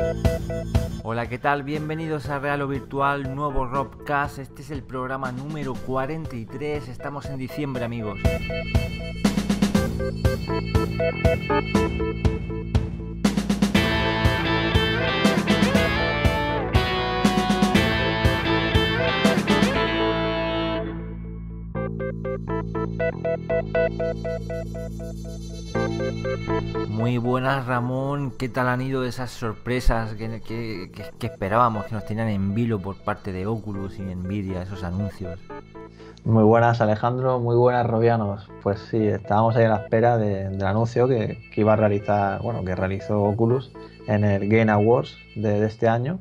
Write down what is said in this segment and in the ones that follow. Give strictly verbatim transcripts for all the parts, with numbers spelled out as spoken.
Hola, ¿qué tal? Bienvenidos a Real o Virtual, nuevo Robcast. Este es el programa número cuarenta y tres. Estamos en diciembre, amigos. Muy buenas, Ramón. ¿Qué tal han ido esas sorpresas que, que, que, que esperábamos que nos tenían en vilo por parte de Oculus y Nvidia, esos anuncios? Muy buenas, Alejandro, muy buenas, Robianos. Pues sí, estábamos ahí a la espera de- del anuncio que, que iba a realizar, bueno, que realizó Oculus en el Game Awards de, de este año.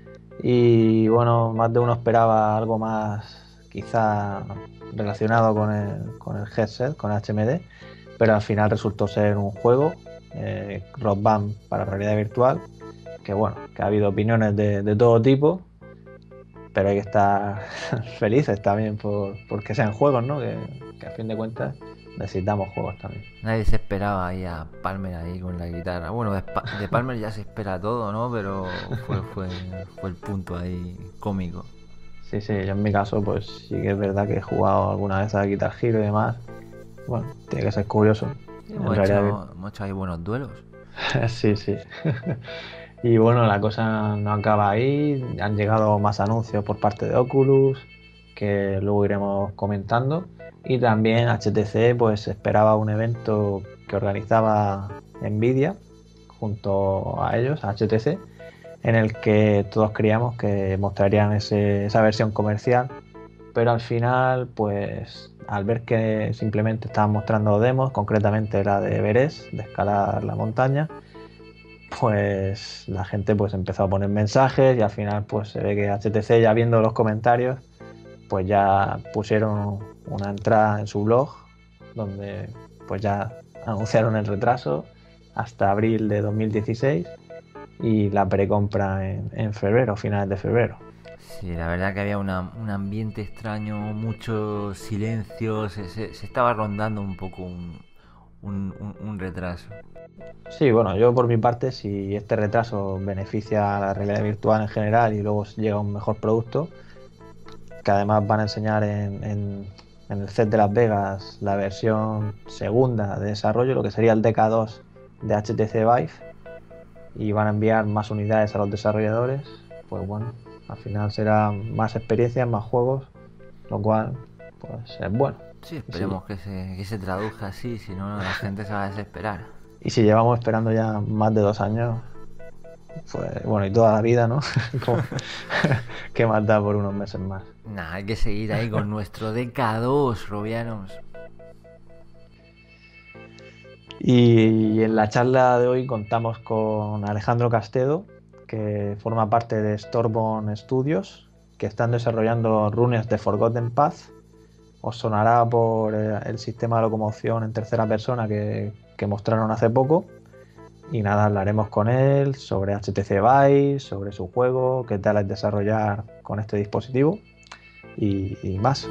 Y bueno, más de uno esperaba algo más, quizá relacionado con el, con el headset, con H M D, pero al final resultó ser un juego, eh, Rock Band para realidad virtual, que bueno, que ha habido opiniones de, de todo tipo, pero hay que estar felices también por, porque sean juegos, ¿no? Que, que a fin de cuentas necesitamos juegos también. Nadie se esperaba ahí a Palmer ahí con la guitarra. Bueno, de, Pa- de Palmer ya se espera todo, ¿no? Pero fue, fue, fue el punto ahí cómico. Sí, sí, yo en mi caso, pues sí que es verdad que he jugado alguna vez a Guitar Hero y demás. Bueno, tiene que ser curioso. En Hemos realidad, hecho, hemos hecho ahí buenos duelos. sí, sí. Y bueno, la cosa no acaba ahí. Han llegado más anuncios por parte de Oculus, que luego iremos comentando. Y también H T C pues esperaba un evento que organizaba Nvidia junto a ellos, a H T C, en el que todos creíamos que mostrarían ese- esa versión comercial, pero al final, pues al ver que simplemente estaban mostrando demos, concretamente la de Everest, de escalar la montaña, pues la gente pues empezó a poner mensajes y al final pues se ve que H T C, ya viendo los comentarios, pues ya pusieron una entrada en su blog donde pues ya anunciaron el retraso hasta abril de dos mil dieciséis y la precompra en, en febrero, finales de febrero. Sí, la verdad que había una, un ambiente extraño, mucho silencio, se, se, se estaba rondando un poco un, un, un, un retraso. Sí, bueno, yo por mi parte, si este retraso beneficia a la realidad virtual en general y luego llega un mejor producto, que además van a enseñar en, en- en el C E S de Las Vegas la versión segunda de desarrollo, lo que sería el D K dos de H T C Vive, y van a enviar más unidades a los desarrolladores, pues bueno, al final será más experiencias, más juegos, lo cual pues es bueno. Sí, Y si, esperemos que se, que se traduzca así, si no la gente se va a desesperar. y si llevamos esperando ya más de dos años, pues bueno, y toda la vida, ¿no? Como- ¿Qué más da por unos meses más? Nah, hay que seguir ahí con nuestro D K dos, Robianos. Y en la charla de hoy contamos con Alejandro Castedo, que forma parte de Storborn Studios, que están desarrollando Runes de Forgotten Path. Os sonará por eh, el sistema de locomoción en tercera persona que, que mostraron hace poco. Y nada, hablaremos con él sobre H T C Vive, sobre su juego, qué tal es desarrollar con este dispositivo y, y más.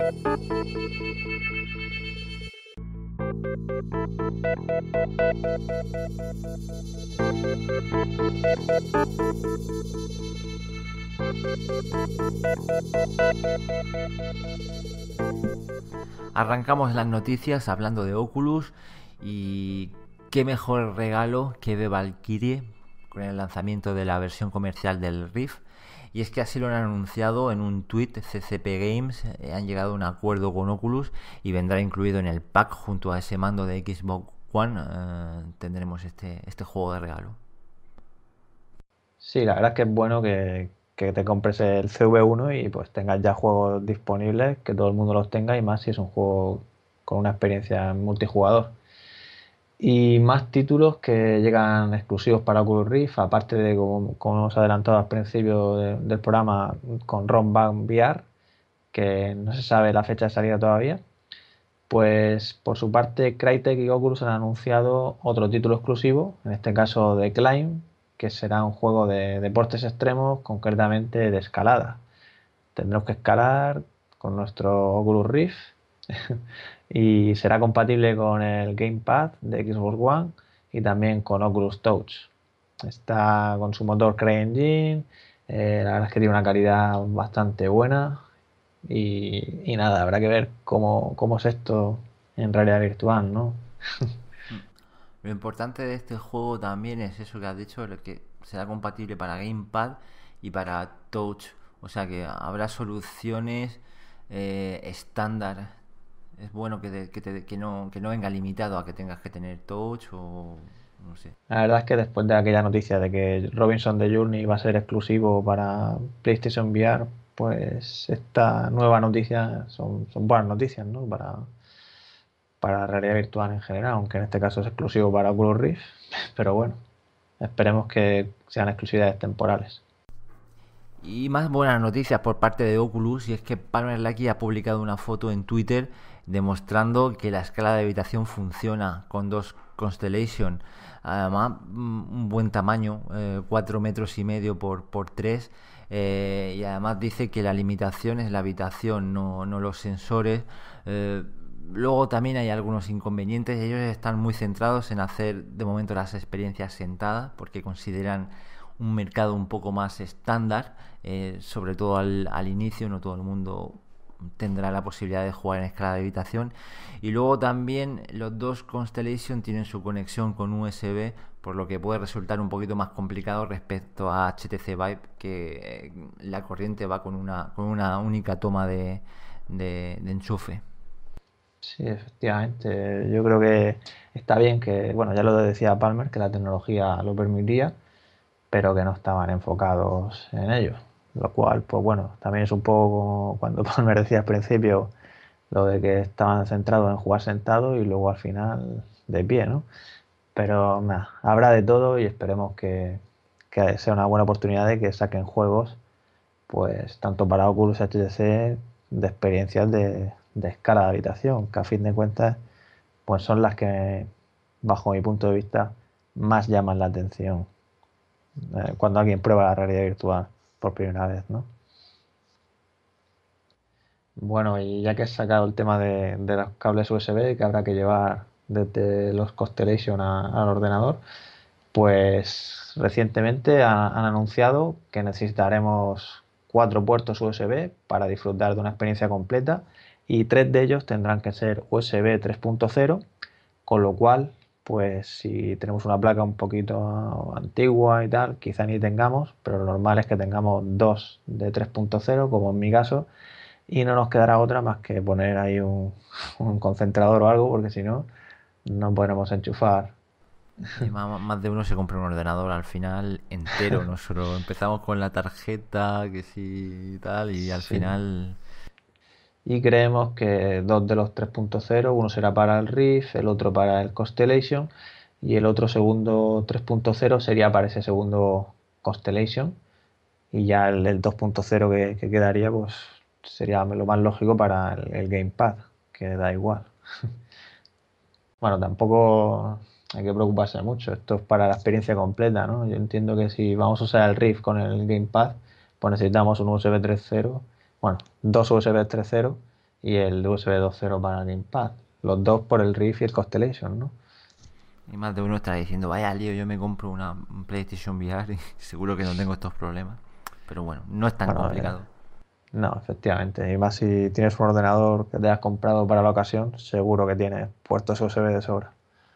Arrancamos las noticias hablando de Oculus y qué mejor regalo que de Valkyrie con el lanzamiento de la versión comercial del Rift. Y es que así lo han anunciado en un tweet. C C P Games eh, han llegado a un acuerdo con Oculus y vendrá incluido en el pack junto a ese mando de Xbox One. Eh, tendremos este, este juego de regalo. Sí, la verdad es que es bueno que, que te compres el C V uno y pues tengas ya juegos disponibles, que todo el mundo los tenga y más si es un juego con una experiencia multijugador. Y más títulos que llegan exclusivos para Oculus Rift, aparte de, como, como hemos adelantado al principio de- del programa, con Rock Band V R, que no se sabe la fecha de salida todavía. Pues por su parte, Crytek y Oculus han anunciado otro título exclusivo, en este caso de Climb, que será un juego de deportes extremos, concretamente de escalada. Tendremos que escalar con nuestro Oculus Rift y será compatible con el Gamepad de Xbox One y también con Oculus Touch. Está con su motor CryEngine, eh, la verdad es que tiene una calidad bastante buena y, y nada, habrá que ver cómo, cómo es esto en realidad virtual, ¿no? Mm. Lo importante de este juego también es eso que has dicho, lo que será compatible para Gamepad y para Touch. O sea que habrá soluciones eh, estándar. Es bueno que, te- que, te- que no, que no venga limitado a que tengas que tener Touch o no sé. La verdad es que después de aquella noticia de que Robinson The Journey va a ser exclusivo para PlayStation V R, pues esta nueva noticia son, son buenas noticias, ¿no? Para, para la realidad virtual en general, aunque en este caso es exclusivo para Oculus Rift, pero bueno, esperemos que sean exclusividades temporales. Y más buenas noticias por parte de Oculus, y es que Palmer Luckey ha publicado una foto en Twitter demostrando que la escala de habitación funciona con dos Constellation. Además, mm, un buen tamaño, eh, cuatro metros y medio por, por tres. Eh, y además dice que la limitación es la habitación, no, no los sensores. Eh, Luego también hay algunos inconvenientes. Ellos están muy centrados en hacer de momento las experiencias sentadas porque consideran un mercado un poco más estándar, eh, sobre todo al, al inicio, no todo el mundo tendrá la posibilidad de jugar en escala de habitación. Y luego también los dos Constellation tienen su conexión con U S B, por lo que puede resultar un poquito más complicado respecto a H T C Vive, que eh, la corriente va con una, con una única toma de, de, de enchufe. Sí, efectivamente. Yo creo que está bien que, bueno, ya lo decía Palmer, que la tecnología lo permitía, pero que no estaban enfocados en ello. Lo cual, pues bueno, también es un poco como cuando Palmer decía al principio lo de que estaban centrados en jugar sentado y luego al final de pie, ¿no? Pero nada, habrá de todo y esperemos que, que sea una buena oportunidad de que saquen juegos, pues tanto para Oculus H T C de experiencias de, de escala de habitación, que a fin de cuentas pues son las que, bajo mi punto de vista, más llaman la atención eh, cuando alguien prueba la realidad virtual por primera vez, ¿no? Bueno, y ya que has sacado el tema de, de los cables U S B que habrá que llevar desde los Constellation a- al ordenador, pues recientemente ha- han anunciado que necesitaremos cuatro puertos U S B para disfrutar de una experiencia completa y tres de ellos tendrán que ser U S B tres punto cero, con lo cual, pues si tenemos una placa un poquito antigua y tal, quizá ni tengamos, pero lo normal es que tengamos dos de tres punto cero, como en mi caso, y no nos quedará otra más que poner ahí un, un concentrador o algo, porque si no, no podremos enchufar. Y más, más de uno se compra un ordenador al final entero, no solo empezamos con la tarjeta, que sí y tal, y al Sí. final. Y creemos que dos de los tres punto cero, uno será para el Rift, el otro para el Constellation y el otro segundo tres punto cero sería para ese segundo Constellation y ya el, el dos punto cero que, que quedaría pues sería lo más lógico para el, el Gamepad, que da igual. Bueno, tampoco hay que preocuparse mucho, esto es para la experiencia completa, ¿no? Yo entiendo que si vamos a usar el Rift con el Gamepad, pues necesitamos un U S B tres punto cero, bueno, dos U S B tres punto cero y el U S B dos punto cero para el Gamepad. Los dos por el Rift y el Constellation, ¿no? Y más de uno está diciendo, vaya lío, yo me compro una un PlayStation V R y seguro que no tengo estos problemas. Pero bueno, no es tan Bueno, eh, complicado. no, efectivamente. Y más si tienes un ordenador que te has comprado para la ocasión, seguro que tiene puertos U S B de sobra.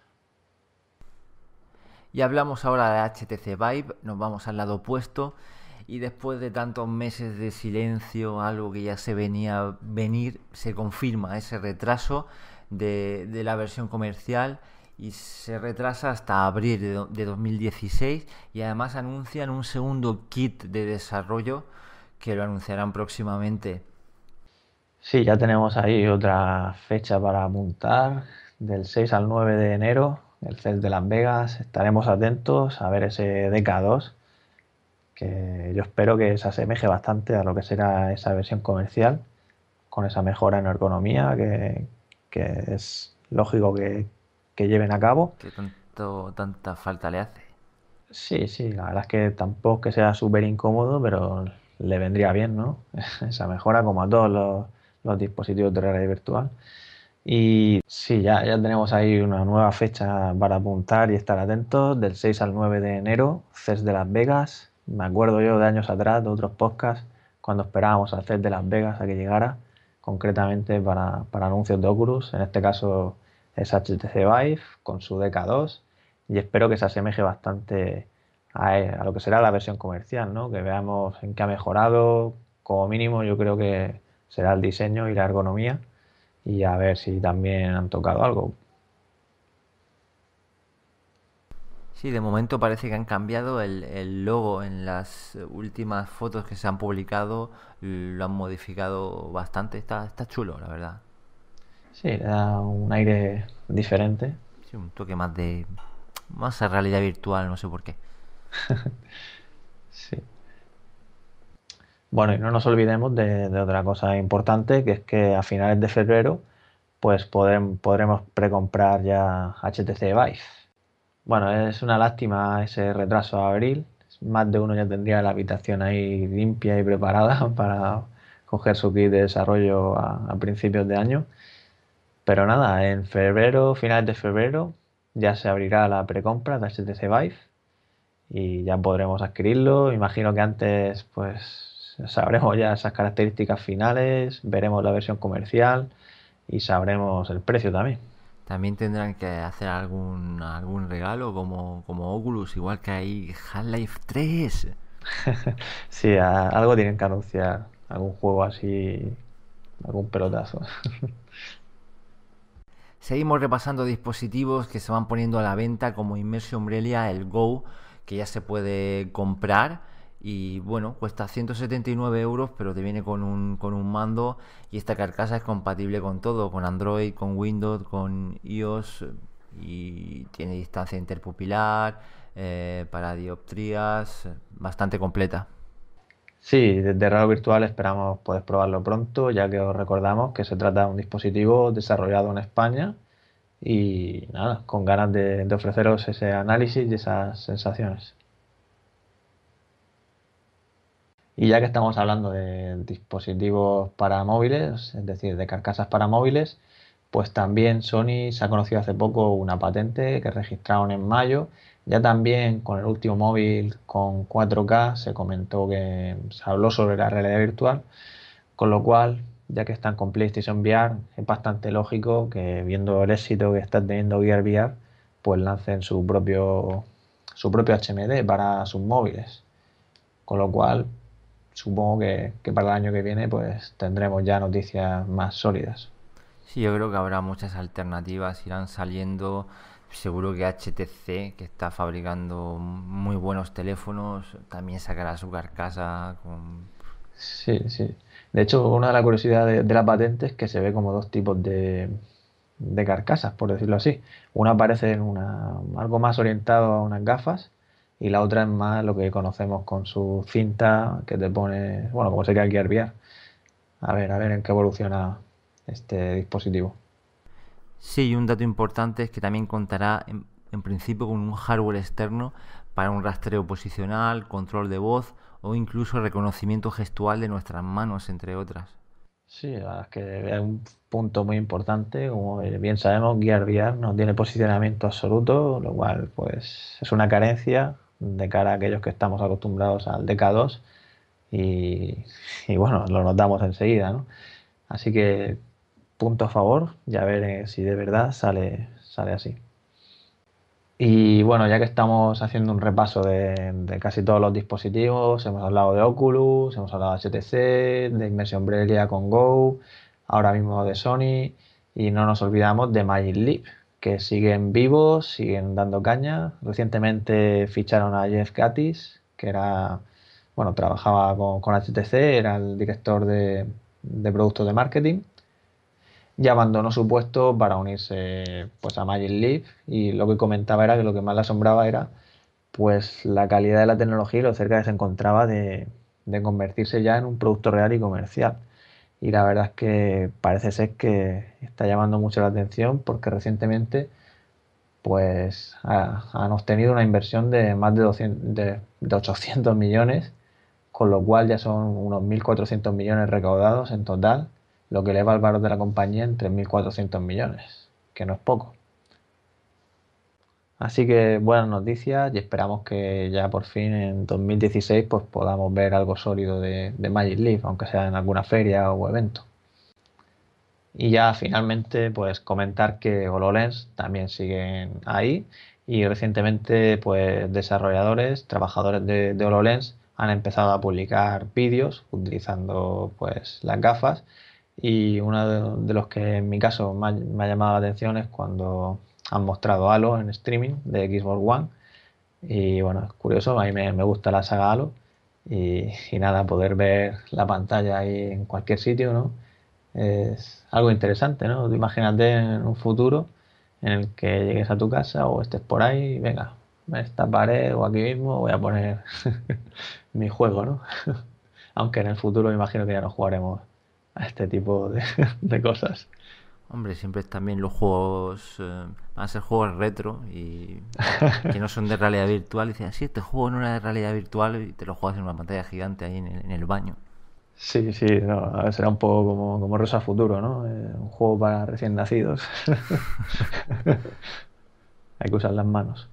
Y hablamos ahora de H T C Vive, nos vamos al lado opuesto. Y después de tantos meses de silencio, algo que ya se venía venir, se confirma ese retraso de, de la versión comercial y se retrasa hasta abril de, de dos mil dieciséis y además anuncian un segundo kit de desarrollo que lo anunciarán próximamente. Sí, ya tenemos ahí otra fecha para apuntar, del seis al nueve de enero, el C E S de Las Vegas. Estaremos atentos a ver ese D K dos, que yo espero que se asemeje bastante a lo que será esa versión comercial, con esa mejora en ergonomía que, que es lógico que, que lleven a cabo. Que tanto, tanta falta le hace. Sí, sí, la verdad es que tampoco que sea súper incómodo, pero le vendría bien, ¿no? Esa mejora como a todos los, los dispositivos de realidad virtual. Y sí, ya, ya tenemos ahí una nueva fecha para apuntar y estar atentos, del seis al nueve de enero, C E S de Las Vegas. Me acuerdo yo de años atrás, de otros podcasts, cuando esperábamos al C E S de Las Vegas a que llegara, concretamente para, para anuncios de Oculus. En este caso es H T C Vive con su D K dos y espero que se asemeje bastante a, a lo que será la versión comercial, ¿no? Que veamos en qué ha mejorado. Como mínimo yo creo que será el diseño y la ergonomía y a ver si también han tocado algo. Sí, de momento parece que han cambiado el, el logo en las últimas fotos que se han publicado, lo han modificado bastante, está, está chulo, la verdad. Sí, le da un aire diferente. Sí, un toque más de... más a realidad virtual, no sé por qué. Sí. Bueno, y no nos olvidemos de, de otra cosa importante, que es que a finales de febrero pues podrem- podremos precomprar ya H T C Vive. Bueno, es una lástima ese retraso a abril. Más de uno ya tendría la habitación ahí limpia y preparada para coger su kit de desarrollo a, a principios de año. Pero nada, en febrero, finales de febrero, ya se abrirá la precompra de H T C Vive y ya podremos adquirirlo. Imagino que antes pues sabremos ya esas características finales, veremos la versión comercial y sabremos el precio también. También tendrán que hacer algún, algún regalo como, como Oculus, igual que hay Half-Life tres. Sí, a- algo tienen que anunciar, algún juego así, algún pelotazo. Seguimos repasando dispositivos que se van poniendo a la venta como Immersion Umbrella, el Go, que ya se puede comprar y bueno, cuesta ciento setenta y nueve euros, pero te viene con un, con un mando y esta carcasa es compatible con todo, con Android, con Windows, con iOS y tiene distancia interpupilar, eh, para dioptrías, bastante completa. Sí, desde Raro Virtual esperamos poder probarlo pronto, ya que os recordamos que se trata de un dispositivo desarrollado en España y nada, con ganas de, de ofreceros ese análisis y esas sensaciones. Y ya que estamos hablando de dispositivos para móviles, es decir, de carcasas para móviles, pues también Sony se ha conocido hace poco una patente que registraron en mayo. Ya también con el último móvil con cuatro K se comentó que se habló sobre la realidad virtual, con lo cual, ya que están con PlayStation V R, es bastante lógico que viendo el éxito que está teniendo Gear V R, pues lancen su propio, su propio H M D para sus móviles. Con lo cual, supongo que, que para el año que viene pues tendremos ya noticias más sólidas. Sí, yo creo que habrá muchas alternativas, irán saliendo. Seguro que H T C, que está fabricando muy buenos teléfonos, también sacará su carcasa con... Sí, sí. De hecho, una de las curiosidades de, de la patente es que se ve como dos tipos de, de carcasas, por decirlo así. Una parece en una, algo más orientado a unas gafas y la otra es más lo que conocemos con su cinta que te pone, bueno, como sería el Gear V R. A ver, a ver en qué evoluciona este dispositivo. Sí, y un dato importante es que también contará en, en principio con un hardware externo para un rastreo posicional, control de voz o incluso reconocimiento gestual de nuestras manos, entre otras. Sí, la verdad es que es un punto muy importante. Como bien sabemos, Gear V R no tiene posicionamiento absoluto, lo cual pues es una carencia de cara a aquellos que estamos acostumbrados al D K dos y, y bueno, lo notamos enseguida, ¿no? Así que punto a favor, ya veré si de verdad sale, sale así. Y bueno, ya que estamos haciendo un repaso de, de casi todos los dispositivos, hemos hablado de Oculus, hemos hablado de H T C, de Immersion Umbrella con Go, ahora mismo de Sony, y no nos olvidamos de Magic Leap, que siguen vivos, siguen dando caña. Recientemente ficharon a Jeff Katis, que era, bueno, trabajaba con, con H T C, era el director de, de productos de marketing y abandonó su puesto para unirse pues a Magic Leap y lo que comentaba era que lo que más le asombraba era pues la calidad de la tecnología y lo cerca que se encontraba de, de convertirse ya en un producto real y comercial. Y la verdad es que parece ser que está llamando mucho la atención porque recientemente pues ha- han obtenido una inversión de más de, doscientos, de, de ochocientos millones, con lo cual ya son unos mil cuatrocientos millones recaudados en total lo que eleva el valor de la compañía en tres mil cuatrocientos millones, que no es poco. Así que buenas noticias y esperamos que ya por fin en dos mil dieciséis pues podamos ver algo sólido de, de Magic Leap, aunque sea en alguna feria o evento. Y ya finalmente pues comentar que HoloLens también siguen ahí y recientemente pues desarrolladores, trabajadores de, de HoloLens han empezado a publicar vídeos utilizando pues las gafas, y uno de, de los que en mi caso me ha, me ha llamado la atención es cuando han mostrado Halo en streaming de Xbox One. Y bueno, es curioso, a mí me, me gusta la saga Halo y, y nada, poder ver la pantalla ahí en cualquier sitio, ¿no? Es algo interesante, ¿no? Tú imagínate en un futuro en el que llegues a tu casa o estés por ahí y venga, en esta pared o aquí mismo voy a poner mi juego, ¿no? Aunque en el futuro me imagino que ya no jugaremos a este tipo de, de cosas. Hombre, siempre también los juegos eh, van a ser juegos retro y que no son de realidad virtual. Y dicen, sí, este juego no era de realidad virtual y te lo juegas en una pantalla gigante ahí en el, en el baño. Sí, sí, no, a ver, será un poco como, como Rosa Futuro, ¿no? Eh, un juego para recién nacidos. Hay que usar las manos.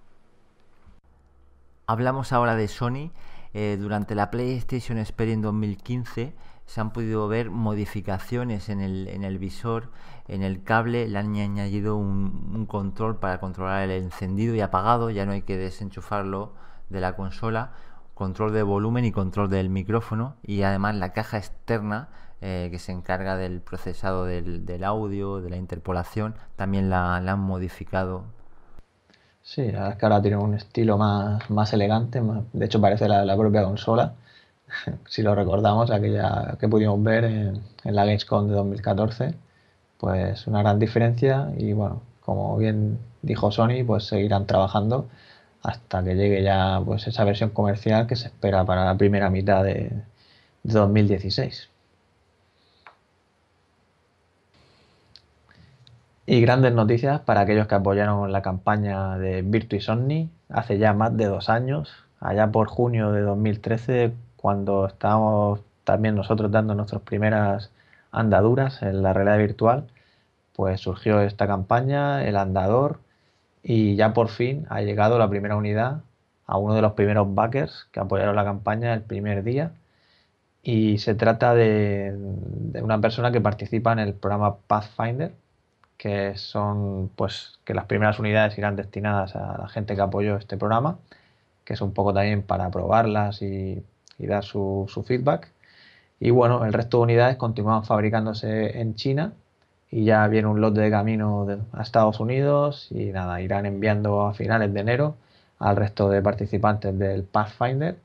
Hablamos ahora de Sony. Eh, durante la PlayStation Experience dos mil quince se han podido ver modificaciones en el, en el visor, en el cable. Le han añadido un, un control para controlar el encendido y apagado. Ya no hay que desenchufarlo de la consola. Control de volumen y control del micrófono. Y además la caja externa eh, que se encarga del procesado del, del audio, de la interpolación, también la, la han modificado. Sí, la verdad es que ahora tiene un estilo más, más elegante, más- de hecho parece la, la propia consola, si lo recordamos, aquella que pudimos ver en, en la Gamescom de dos mil catorce, pues una gran diferencia y bueno, como bien dijo Sony, pues seguirán trabajando hasta que llegue ya pues esa versión comercial que se espera para la primera mitad de, de dos mil dieciséis. Y grandes noticias para aquellos que apoyaron la campaña de Virtua Omni hace ya más de dos años, allá por junio de dos mil trece, cuando estábamos también nosotros dando nuestras primeras andaduras en la realidad virtual, pues surgió esta campaña, el andador, y ya por fin ha llegado la primera unidad a uno de los primeros backers que apoyaron la campaña el primer día. Y se trata de, de una persona que participa en el programa Pathfinder, que son pues que las primeras unidades irán destinadas a la gente que apoyó este programa, que es un poco también para probarlas y, y dar su, su feedback. Y bueno, el resto de unidades continúan fabricándose en China y ya viene un lote de camino de- a Estados Unidos y nada, irán enviando a finales de enero al resto de participantes del Pathfinder,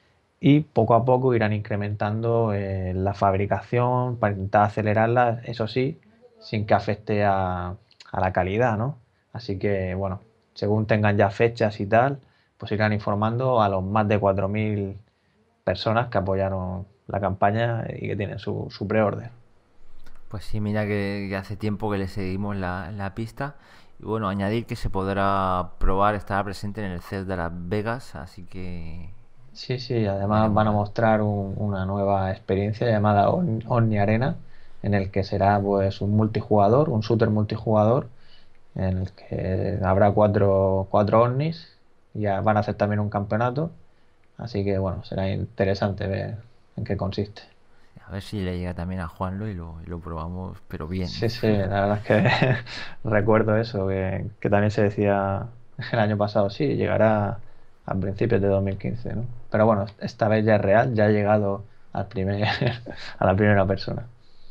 y poco a poco irán incrementando eh, la fabricación para intentar acelerarla, eso sí, sin que afecte a, a la calidad, ¿no? Así que, bueno, según tengan ya fechas y tal, pues irán informando a los más de cuatro mil personas que apoyaron la campaña y que tienen su, su pre-order. Pues sí, mira que, que hace tiempo que le seguimos la, la pista. Y bueno, añadir que se podrá probar, estará presente en el C E S de Las Vegas, así que Sí, sí, además veremos van a la... mostrar un- una nueva experiencia llamada On- Omni Arena, en el que será pues un multijugador, un shooter multijugador, en el que habrá cuatro, cuatro Omnis y ya van a hacer también un campeonato, así que bueno, será interesante ver en qué consiste. A ver si le llega también a Juanlo y lo, y lo probamos, pero bien. Sí, sí, la verdad es que recuerdo eso, que, que también se decía el año pasado, sí, llegará a principios de dos mil quince, ¿no? Pero bueno, esta vez ya es real, ya ha llegado al primer, a la primera persona.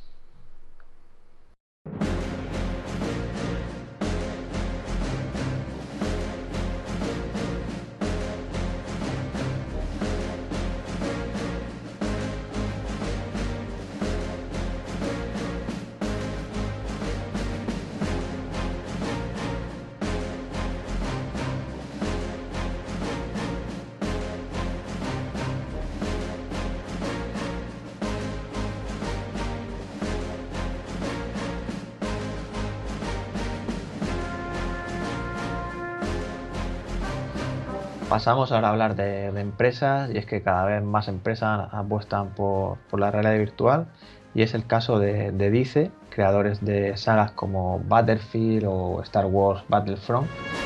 Pasamos ahora a hablar de, de empresas, y es que cada vez más empresas apuestan por, por la realidad virtual y es el caso de, de DICE, creadores de sagas como Battlefield o Star Wars Battlefront.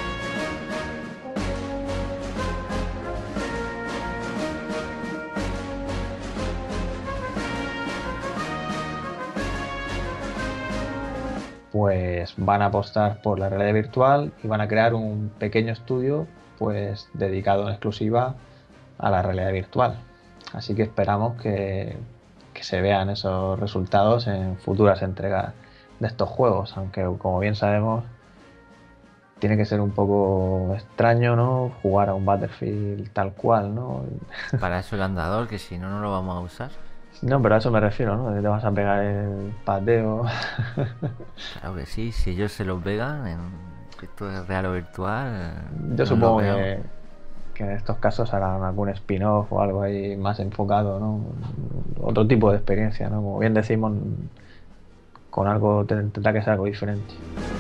Pues van a apostar por la realidad virtual y van a crear un pequeño estudio pues dedicado en exclusiva a la realidad virtual. Así que esperamos que, que se vean esos resultados en futuras entregas de estos juegos, aunque como bien sabemos tiene que ser un poco extraño, ¿no? Jugar a un Battlefield tal cual, ¿no? Para eso el andador, que si no, no lo vamos a usar. No, pero a eso me refiero, ¿no? Te vas a pegar el pateo. Claro que sí, si ellos se lo pegan en que esto es real o virtual, eh, Yo nos lo supongo pegamos. que, que en estos casos harán algún spin-off o algo ahí más enfocado, ¿no? Otro tipo de experiencia, ¿no? Como bien decimos, con algo tendrá que ser algo diferente.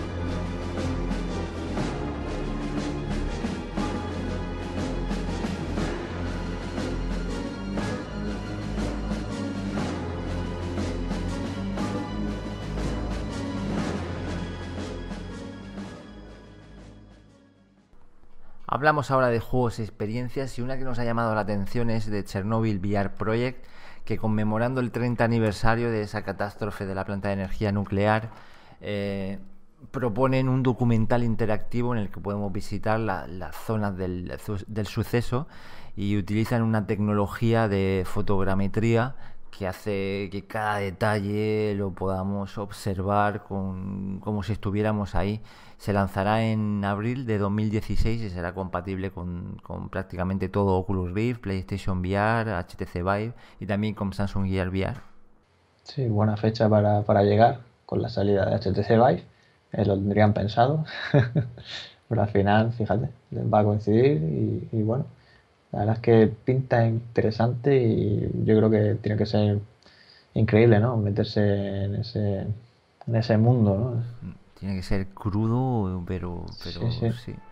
Hablamos ahora de juegos y experiencias y una que nos ha llamado la atención es de Chernobyl V R Project, que conmemorando el treinta aniversario de esa catástrofe de la planta de energía nuclear, eh, proponen un documental interactivo en el que podemos visitar las la zonas del, del suceso y utilizan una tecnología de fotogrametría que hace que cada detalle lo podamos observar con, como si estuviéramos ahí. Se lanzará en abril de dos mil dieciséis y será compatible con, con prácticamente todo Oculus Rift, PlayStation V R, H T C Vive y también con Samsung Gear V R. Sí, buena fecha para, para llegar con la salida de H T C Vive. Eh, lo tendrían pensado. Pero al final, fíjate, les va a coincidir y, y bueno, la verdad es que pinta interesante y yo creo que tiene que ser increíble, ¿no? Meterse en ese, en ese mundo, ¿no? Tiene que ser crudo, pero, Sí, pero sí. sí.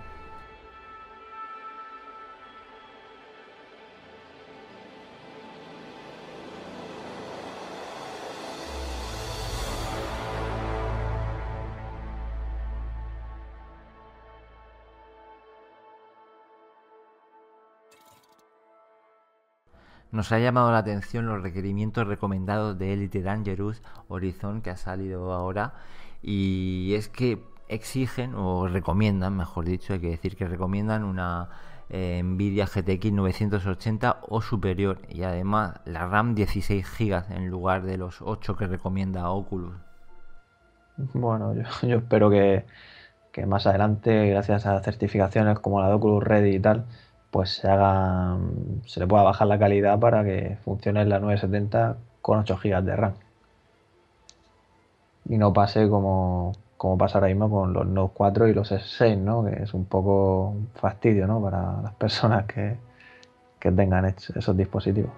Nos ha llamado la atención los requerimientos recomendados de Elite Dangerous Horizon, que ha salido ahora, y es que exigen o recomiendan, mejor dicho, hay que decir que recomiendan una eh, Nvidia G T X novecientos ochenta o superior, y además la RAM dieciséis gigas en lugar de los ocho que recomienda Oculus. Bueno, yo, yo espero que, que más adelante, gracias a certificaciones como la de Oculus Ready y tal, pues se haga, se le pueda bajar la calidad para que funcione en la novecientos setenta con ocho gigas de RAM. Y no pase como, como pasa ahora mismo con los Note cuatro y los S seis, ¿no? Que es un poco un fastidio, ¿no? Para las personas que, que tengan esos dispositivos.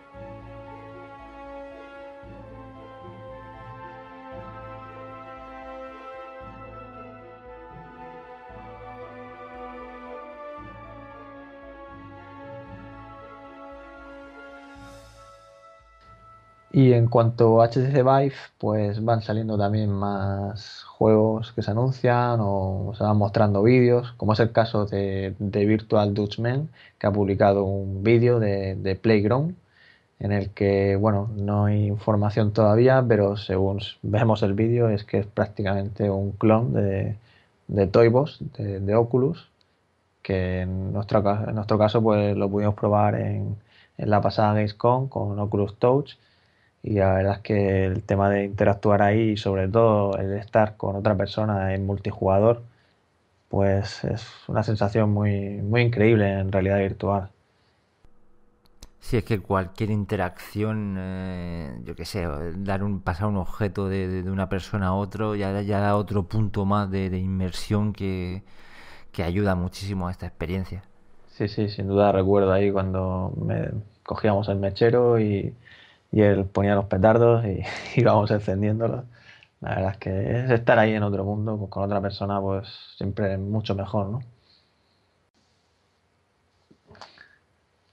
Y en cuanto a H T C Vive, pues van saliendo también más juegos que se anuncian o se van mostrando vídeos, como es el caso de, de Virtual Dutchman, que ha publicado un vídeo de, de Playground, en el que, bueno, no hay información todavía, pero según vemos el vídeo es que es prácticamente un clon de, de Toybox, de, de Oculus, que en nuestro, en nuestro caso pues lo pudimos probar en, en la pasada Gamescom con Oculus Touch y la verdad es que el tema de interactuar ahí y sobre todo el estar con otra persona en multijugador, pues es una sensación muy, muy increíble en realidad virtual. Si es que cualquier interacción, eh, yo qué sé, dar un, pasar un objeto de, de, de una persona a otro, ya, ya da otro punto más de, de inmersión que, que ayuda muchísimo a esta experiencia. Sí, sí, sin duda recuerdo ahí cuando me cogíamos el mechero y, y él ponía los petardos y íbamos encendiéndolos. La verdad es que es estar ahí en otro mundo pues, con otra persona, pues siempre es mucho mejor, ¿no?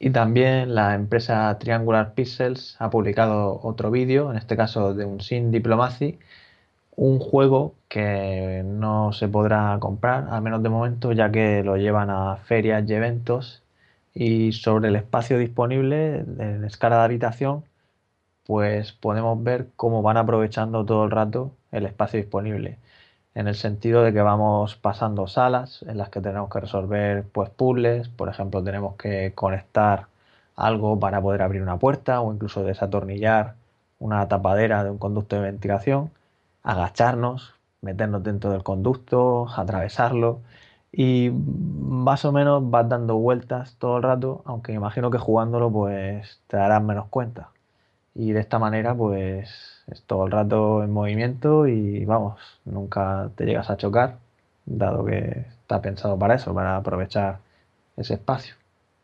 Y también la empresa Triangular Pixels ha publicado otro vídeo, en este caso de un Sim Diplomacy, un juego que no se podrá comprar, al menos de momento, ya que lo llevan a ferias y eventos. Y sobre el espacio disponible en escala de habitación, pues podemos ver cómo van aprovechando todo el rato el espacio disponible, en el sentido de que vamos pasando salas en las que tenemos que resolver pues puzzles. Por ejemplo, tenemos que conectar algo para poder abrir una puerta o incluso desatornillar una tapadera de un conducto de ventilación, agacharnos, meternos dentro del conducto, atravesarlo, y más o menos vas dando vueltas todo el rato, aunque imagino que jugándolo pues te darás menos cuenta. Y de esta manera, pues es todo el rato en movimiento y vamos, nunca te llegas a chocar, dado que está pensado para eso, para aprovechar ese espacio.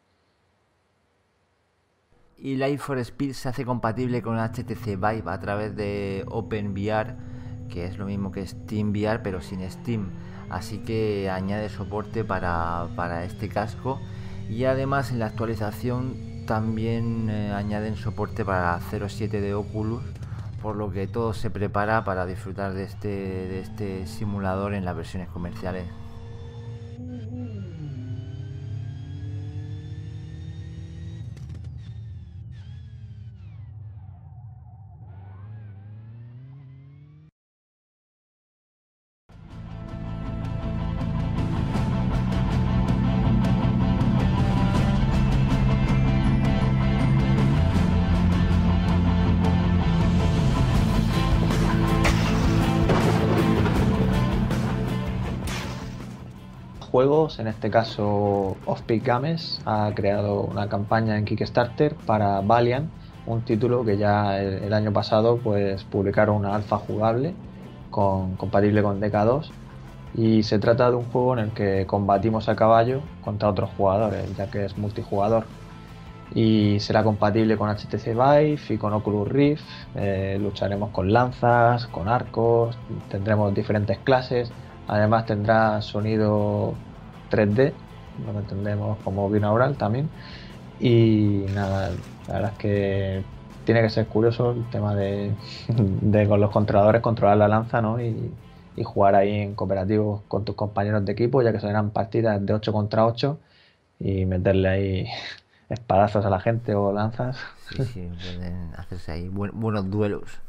Y Life for Speed se hace compatible con H T C Vive a través de OpenVR, que es lo mismo que SteamVR pero sin Steam. Así que añade soporte para, para este casco. Y además en la actualización también eh, añaden soporte para cero punto siete de Oculus, por lo que todo se prepara para disfrutar de este, de este simulador en las versiones comerciales. Juegos, en este caso Offpeak Games ha creado una campaña en Kickstarter para Valiant, un título que ya el, el año pasado pues publicaron una alfa jugable con, compatible con D K dos, y se trata de un juego en el que combatimos a caballo contra otros jugadores, ya que es multijugador, y será compatible con H T C Vive y con Oculus Rift. Eh, lucharemos con lanzas, con arcos, tendremos diferentes clases. Además tendrá sonido tres D, lo tendremos como binaural también. Y nada, la verdad es que tiene que ser curioso el tema de, de con los controladores controlar la lanza, ¿no? Y, y jugar ahí en cooperativo con tus compañeros de equipo, ya que serán partidas de ocho contra ocho, y meterle ahí espadazos a la gente o lanzas. Sí, sí, pueden hacerse ahí buen, buenos duelos.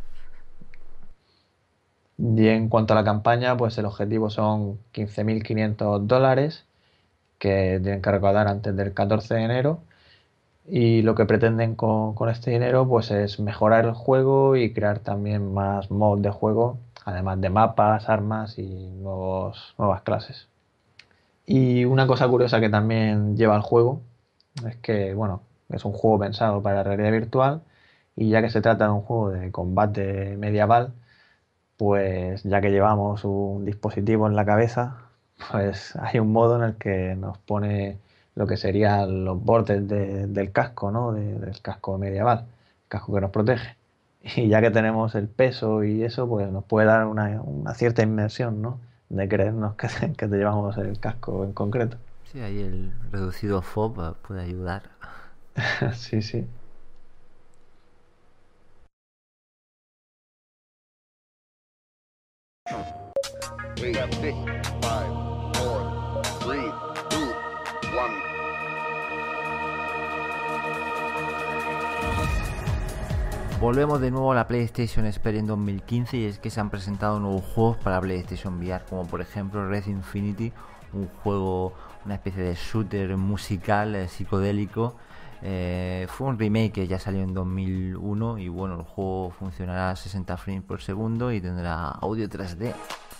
Y en cuanto a la campaña, pues el objetivo son quince mil quinientos dólares que tienen que recaudar antes del catorce de enero. Y lo que pretenden con, con este dinero pues es mejorar el juego y crear también más mods de juego, además de mapas, armas y nuevos, nuevas clases. Y una cosa curiosa que también lleva el juego es que, bueno, es un juego pensado para la realidad virtual, y ya que se trata de un juego de combate medieval, pues ya que llevamos un dispositivo en la cabeza, pues hay un modo en el que nos pone lo que serían los bordes de- del casco, ¿no? De- del casco medieval, el casco que nos protege. Y ya que tenemos el peso y eso, pues nos puede dar una, una cierta inmersión, ¿no? De creernos que, que te llevamos el casco en concreto. Sí, ahí el reducido F O B puede ayudar. Sí, sí. Eight, six, five, four, three, two, one. Volvemos de nuevo a la PlayStation Experience en dos mil quince, y es que se han presentado nuevos juegos para PlayStation V R, como por ejemplo Red Infinity, un juego, una especie de shooter musical eh, psicodélico. Eh, fue un remake que ya salió en dos mil uno, y bueno, el juego funcionará a sesenta frames por segundo y tendrá audio tres D.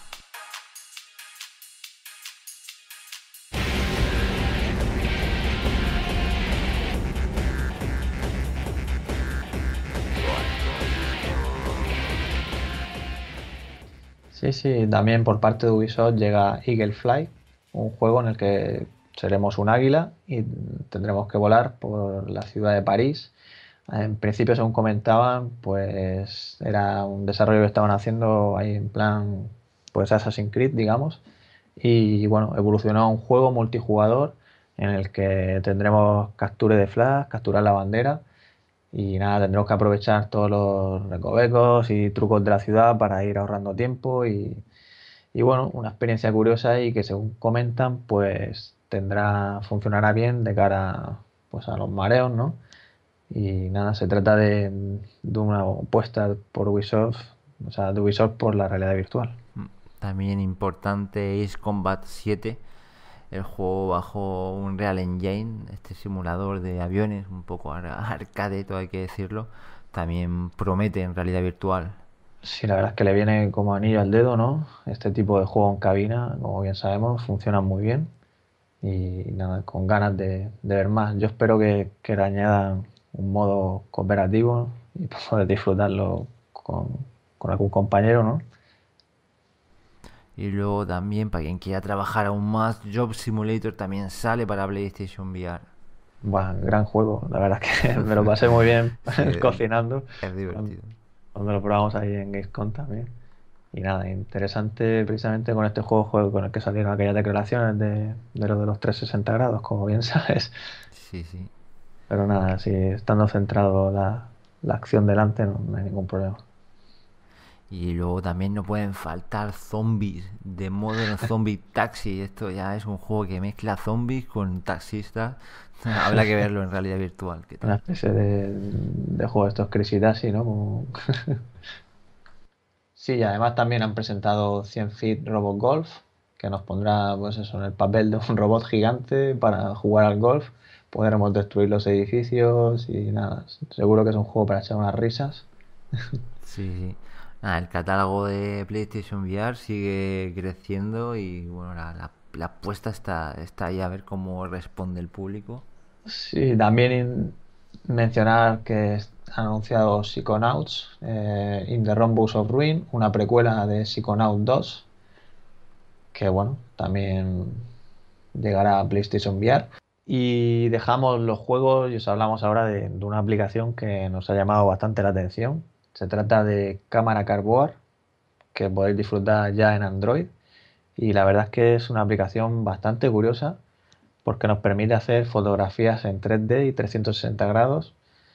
Sí, sí, también por parte de Ubisoft llega Eagle Flight, un juego en el que seremos un águila y tendremos que volar por la ciudad de París. En principio, según comentaban, pues era un desarrollo que estaban haciendo ahí en plan, pues Assassin's Creed, digamos. Y bueno, evolucionó a un juego multijugador en el que tendremos capture de flash, capturar la bandera y nada, tendremos que aprovechar todos los recovecos y trucos de la ciudad para ir ahorrando tiempo y, y bueno, una experiencia curiosa y que según comentan, pues tendrá, funcionará bien de cara pues a los mareos, ¿no? Y nada, se trata de, de una apuesta por Ubisoft, o sea, de Ubisoft por la realidad virtual. También importante es Combat siete, el juego bajo un Real Engine, este simulador de aviones, un poco arcade, todo hay que decirlo, también promete en realidad virtual. Sí, la verdad es que le viene como anillo al dedo, ¿no? Este tipo de juego en cabina, como bien sabemos, funciona muy bien y nada, con ganas de, de ver más. Yo espero que, que le añadan un modo cooperativo y poder disfrutarlo con, con algún compañero, ¿no? Y luego también, para quien quiera trabajar aún más, Job Simulator también sale para PlayStation V R. Bueno, gran juego, la verdad es que me lo pasé muy bien Sí, cocinando es cuando, divertido. cuando lo probamos ahí en Gamescom también. Y nada, interesante precisamente con este juego, juego con el que salieron aquellas declaraciones de, de lo de los trescientos sesenta grados, como bien sabes. Sí, sí. Pero nada, si estando centrado la, la acción delante no, no hay ningún problema. Y luego también no pueden faltar zombies de Modern Zombie Taxi. Esto ya es un juego que mezcla zombies con taxistas. Habrá que verlo en realidad virtual. ¿Qué Una tal? especie de, de juego de estos Crazy Taxi, ¿no? Como- Sí, y además también han presentado cien Feet Robot Golf, que nos pondrá pues eso, en el papel de un robot gigante para jugar al golf. Podremos destruir los edificios y nada, seguro que es un juego para echar unas risas. Sí, sí. Nada, el catálogo de PlayStation V R sigue creciendo y bueno, la, la, la apuesta está, está ahí a ver cómo responde el público. Sí, también in- mencionar que es- han anunciado Psychonauts, eh, In the Rhombus of Ruin, una precuela de Psychonauts dos, que bueno, también llegará a PlayStation V R. Y dejamos los juegos y os hablamos ahora de, de una aplicación que nos ha llamado bastante la atención. Se trata de Cámara Carboard, que podéis disfrutar ya en Android. Y la verdad es que es una aplicación bastante curiosa porque nos permite hacer fotografías en tres D y trescientos sesenta grados.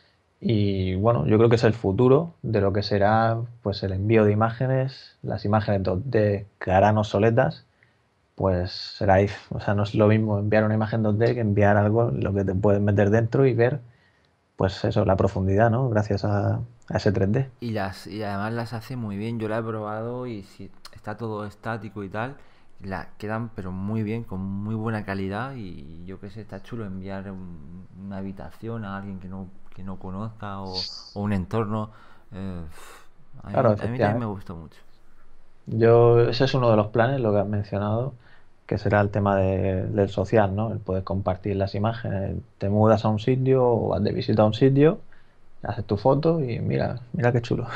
Y bueno, yo creo que es el futuro de lo que será pues el envío de imágenes, las imágenes dos D que harán obsoletas, pues será ahí. O sea, no es lo mismo enviar una imagen dos D que enviar algo en lo que te puedes meter dentro y ver, pues eso, la profundidad, ¿no? Gracias a, a ese tres D. Y, las, y además las hace muy bien. Yo la he probado y si está todo estático y tal, la quedan pero muy bien, con muy buena calidad. Y yo qué sé, está chulo enviar un- una habitación a alguien que no, que no conozca o, o un entorno. Eh, a mí, Claro, a mí también me efectivamente. gustó mucho. Yo, ese es uno de los planes, lo que has mencionado, que será el tema de- del social, ¿no? El poder compartir las imágenes. Te mudas a un sitio o vas de visita a un sitio, haces tu foto y mira, mira qué chulo.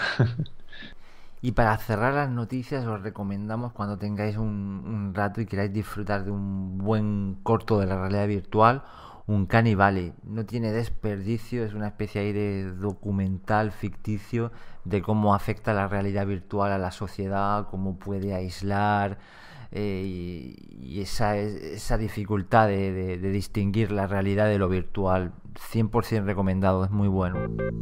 Y para cerrar las noticias os recomendamos cuando tengáis un, un rato y queráis disfrutar de un buen corto de la realidad virtual, un Valley. No tiene desperdicio, es una especie ahí de documental ficticio de cómo afecta la realidad virtual a la sociedad, cómo puede aislar eh, y, y esa, esa dificultad de, de, de distinguir la realidad de lo virtual. cien por ciento recomendado, es muy bueno.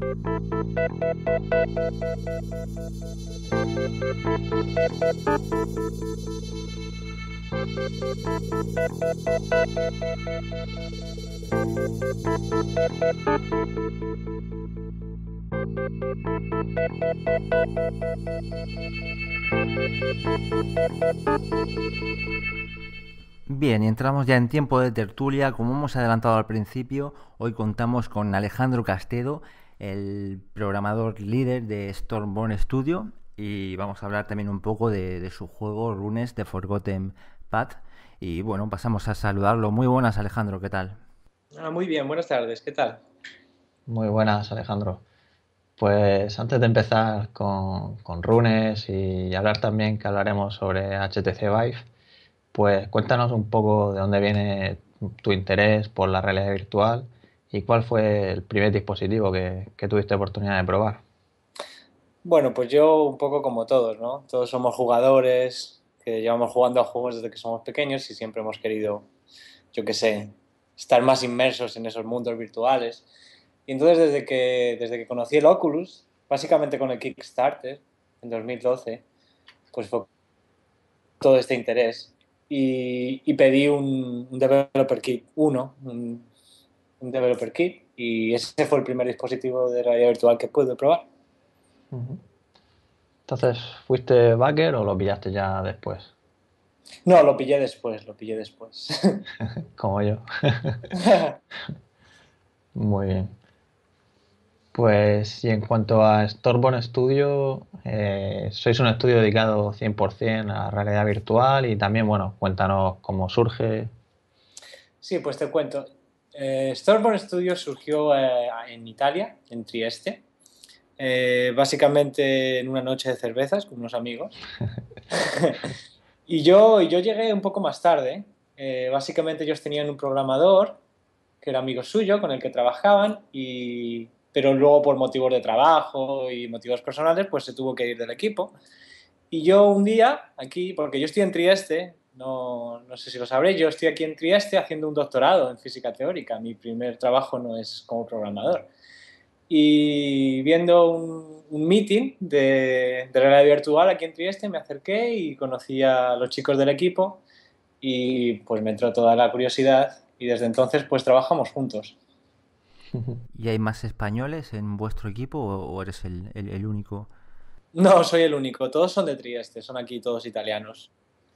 Bien, y entramos ya en tiempo de tertulia. Como hemos adelantado al principio, hoy contamos con Alejandro Castedo, el programador líder de Stormborn Studio, y vamos a hablar también un poco de, de su juego Runes de Forgotten Path. Y bueno, pasamos a saludarlo. Muy buenas, Alejandro, ¿qué tal? Ah, muy bien, buenas tardes, ¿qué tal? Muy buenas, Alejandro. Pues antes de empezar con, con Runes y hablar también que hablaremos sobre H T C Vive, pues cuéntanos un poco de dónde viene tu interés por la realidad virtual y cuál fue el primer dispositivo que, que tuviste oportunidad de probar. Bueno, pues yo un poco como todos, ¿no? Todos somos jugadores que llevamos jugando a juegos desde que somos pequeños y siempre hemos querido, yo qué sé, estar más inmersos en esos mundos virtuales. Y entonces desde que, desde que conocí el Oculus, básicamente con el Kickstarter en dos mil doce, pues fue todo este interés y, y pedí un, un Developer Kit uno, un, un Developer Kit, y ese fue el primer dispositivo de realidad virtual que pude probar. Ujú. Entonces, ¿fuiste backer o lo pillaste ya después? No, lo pillé después, lo pillé después. Como yo. Muy bien. Pues, y en cuanto a Storborn Studio, eh, sois un estudio dedicado cien por ciento a realidad virtual y también, bueno, cuéntanos cómo surge. Sí, pues te cuento. Eh, Stormborn Studio surgió eh, en Italia, en Trieste, eh, básicamente en una noche de cervezas con unos amigos. y yo, yo llegué un poco más tarde. Eh, básicamente ellos tenían un programador que era amigo suyo, con el que trabajaban, y, pero luego por motivos de trabajo y motivos personales, pues se tuvo que ir del equipo. Y yo un día, aquí, porque yo estoy en Trieste, no, no sé si lo sabréis, yo estoy aquí en Trieste haciendo un doctorado en física teórica. Mi primer trabajo no es como programador. Y viendo un, un meeting de, de realidad virtual aquí en Trieste, me acerqué y conocí a los chicos del equipo y pues me entró toda la curiosidad y desde entonces pues trabajamos juntos. ¿Y hay más españoles en vuestro equipo o, o eres el, el- el único? No, soy el único, todos son de Trieste, son aquí todos italianos.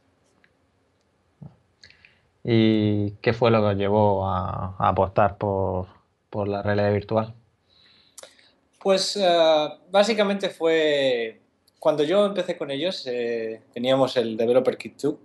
¿Y qué fue lo que os llevó a, a apostar por, por la realidad virtual? Pues eh, básicamente fue cuando yo empecé con ellos, eh, teníamos el Developer Kit dos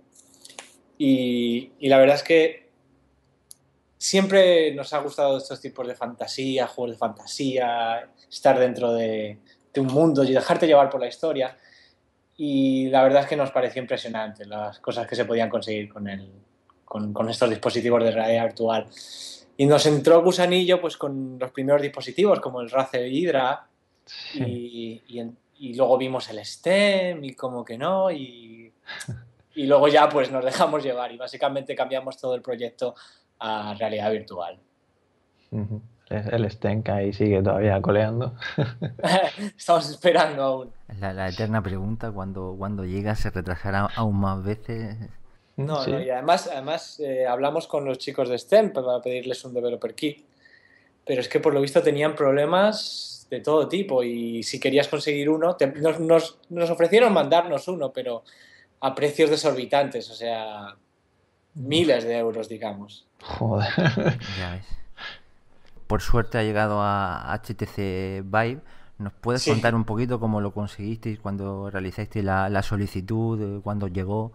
y, y la verdad es que siempre nos ha gustado estos tipos de fantasía, juegos de fantasía, estar dentro de, de un mundo y dejarte llevar por la historia. Y la verdad es que nos pareció impresionante las cosas que se podían conseguir con, el, con, con estos dispositivos de realidad virtual. Y nos entró gusanillo pues con los primeros dispositivos como el Razer Hydra Sí. y, y, y luego vimos el STEM y como que no y, y luego ya pues nos dejamos llevar y básicamente cambiamos todo el proyecto a realidad virtual. Ujú. El Stenk ahí sigue todavía coleando. Estamos esperando aún. La, la eterna pregunta, cuando, cuando llega, se retrasará aún más veces. No, no, Sí. y además, además eh, hablamos con los chicos de STEM para pedirles un developer kit, pero es que por lo visto tenían problemas de todo tipo y si querías conseguir uno, te- nos, nos, nos ofrecieron mandarnos uno, pero a precios desorbitantes, o sea, miles de euros, digamos. Joder. Ya ves. Por suerte ha llegado a H T C Vive. ¿Nos puedes contar Sí, un poquito cómo lo conseguisteis cuando realizasteis la, la solicitud, eh, cuándo llegó?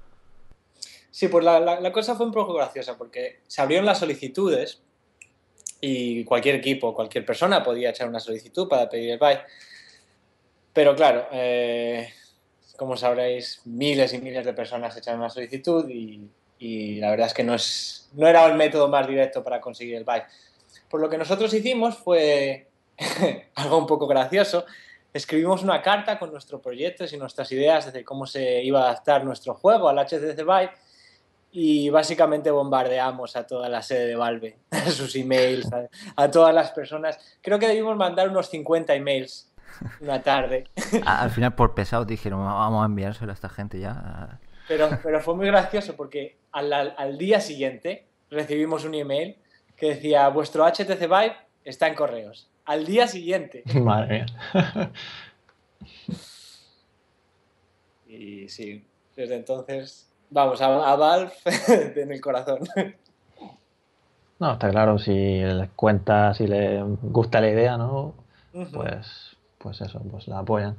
sí, pues la, la, la cosa fue un poco graciosa porque se abrieron las solicitudes y cualquier equipo, cualquier persona podía echar una solicitud para pedir el buy. Pero claro, eh, como sabréis, miles y miles de personas echaron una solicitud y, y la verdad es que no, es, no era el método más directo para conseguir el buy. Por lo que nosotros hicimos fue algo un poco gracioso. Escribimos una carta con nuestros proyectos y nuestras ideas de cómo se iba a adaptar nuestro juego al H T C Vive y básicamente bombardeamos a toda la sede de Valve, a sus emails, a, a todas las personas. Creo que debimos mandar unos cincuenta emails una tarde. A- al final, por pesados, dijeron, vamos a enviárselo a esta gente ya. Pero, pero fue muy gracioso porque al, al día siguiente recibimos un email que decía, vuestro H T C Vive está en correos. Al día siguiente. Madre mía. Y sí, desde entonces, vamos, a, a Valve en el corazón. No, está claro, si les cuenta, si les gusta la idea, ¿no? Uh-huh. Pues, pues eso, pues la apoyan.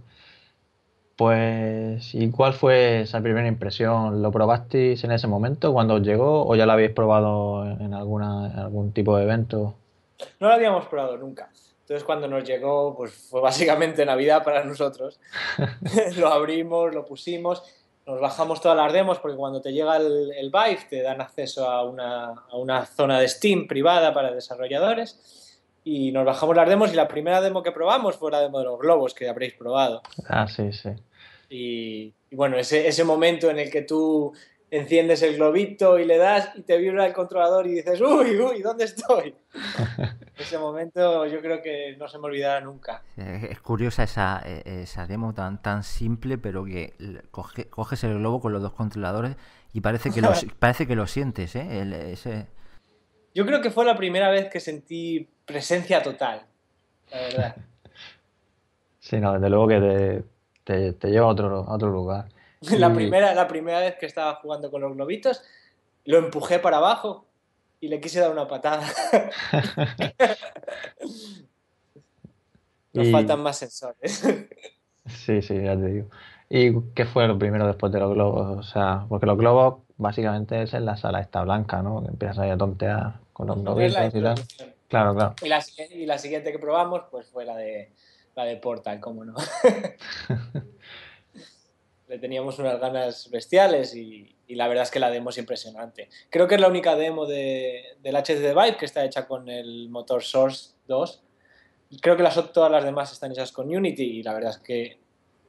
Pues, ¿y cuál fue esa primera impresión? ¿Lo probasteis en ese momento cuando os llegó o ya lo habéis probado en alguna, en algún tipo de evento? No lo habíamos probado nunca. Entonces cuando nos llegó, pues fue básicamente Navidad para nosotros. Lo abrimos, lo pusimos, nos bajamos todas las demos porque cuando te llega el, el Vive te dan acceso a una, a una zona de Steam privada para desarrolladores y nos bajamos las demos y la primera demo que probamos fue la demo de los globos que habréis probado. Ah, sí, sí. Y, y bueno, ese, ese momento en el que tú enciendes el globito y le das y te vibra el controlador y dices, uy, uy, ¿dónde estoy? Ese momento yo creo que no se me olvidará nunca. Es curiosa esa, esa demo tan, tan simple, pero que coge, coges el globo con los dos controladores y parece que lo, parece que lo sientes, ¿eh? El, ese... Yo creo que fue la primera vez que sentí presencia total, la verdad. Sí, no, desde luego que te, te, te lleva a otro, a otro lugar. La Y- primera, la primera vez que estaba jugando con los globitos, lo empujé para abajo y le quise dar una patada. Nos y- faltan más sensores. sí, sí, ya te digo. ¿Y qué fue lo primero después de los globos? O sea, porque los globos básicamente es en la sala esta blanca, ¿no? Que empiezas ahí a tontear con los Es la globitos y tal. introducción. Claro, claro. Y la, y la siguiente que probamos pues fue la de, la de Portal, cómo no. Le teníamos unas ganas bestiales y, y la verdad es que la demo es impresionante. Creo que es la única demo de, del H T C Vive que está hecha con el motor Source dos. Creo que las, todas las demás están hechas con Unity y la verdad es que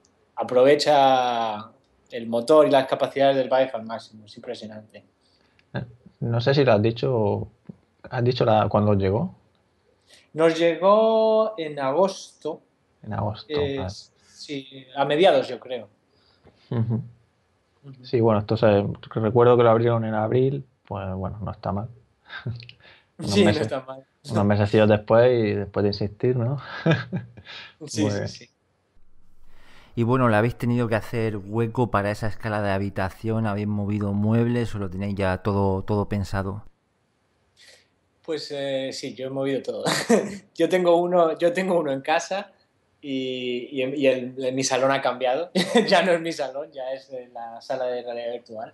aprovecha el motor y las capacidades del Vive al máximo. Es impresionante. No sé si lo has dicho, has dicho la, cuándo llegó, Nos llegó en agosto, en agosto. eh, Vale. sí, a mediados yo creo. Ujú. Sí, bueno, esto se- recuerdo que lo abrieron en abril, pues bueno, no está mal. Unos Sí, no meses, está mal. unos mesecillos después y después de insistir, ¿no? Sí, Muy sí, bien. sí. Y bueno, ¿le habéis tenido que hacer hueco para esa escala de habitación? ¿Habéis movido muebles o lo tenéis ya todo, todo pensado? Pues eh, sí, yo he movido todo. Yo tengo uno, yo tengo uno en casa y, y, y el, el- mi salón ha cambiado. Ya no es mi salón, ya es eh, la sala de realidad virtual.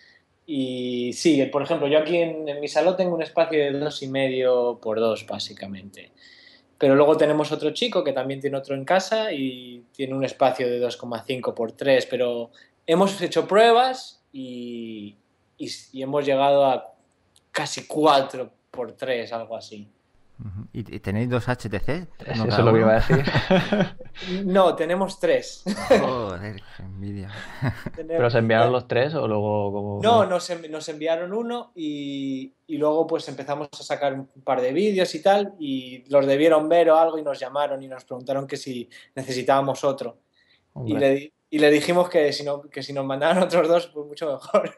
Y sí, por ejemplo, yo aquí en, en mi salón tengo un espacio de dos y medio por dos, básicamente. Pero luego tenemos otro chico que también tiene otro en casa y tiene un espacio de dos coma cinco por tres, pero hemos hecho pruebas y, y, y hemos llegado a casi cuatro por tres, algo así. Ujú. ¿Y, y tenéis dos H T C? Eso ¿Uno es cada lo que uno? iba a decir. No, tenemos tres. Joder, qué envidia. ¿Pero se enviaron los tres o luego como... No, nos, envi- nos enviaron uno y, y luego pues empezamos a sacar un par de vídeos y tal y los debieron ver o algo y nos llamaron y nos preguntaron que si necesitábamos otro. Y Hombre. le, di- y le dijimos que si, no, que si nos mandaban otros dos, pues mucho mejor.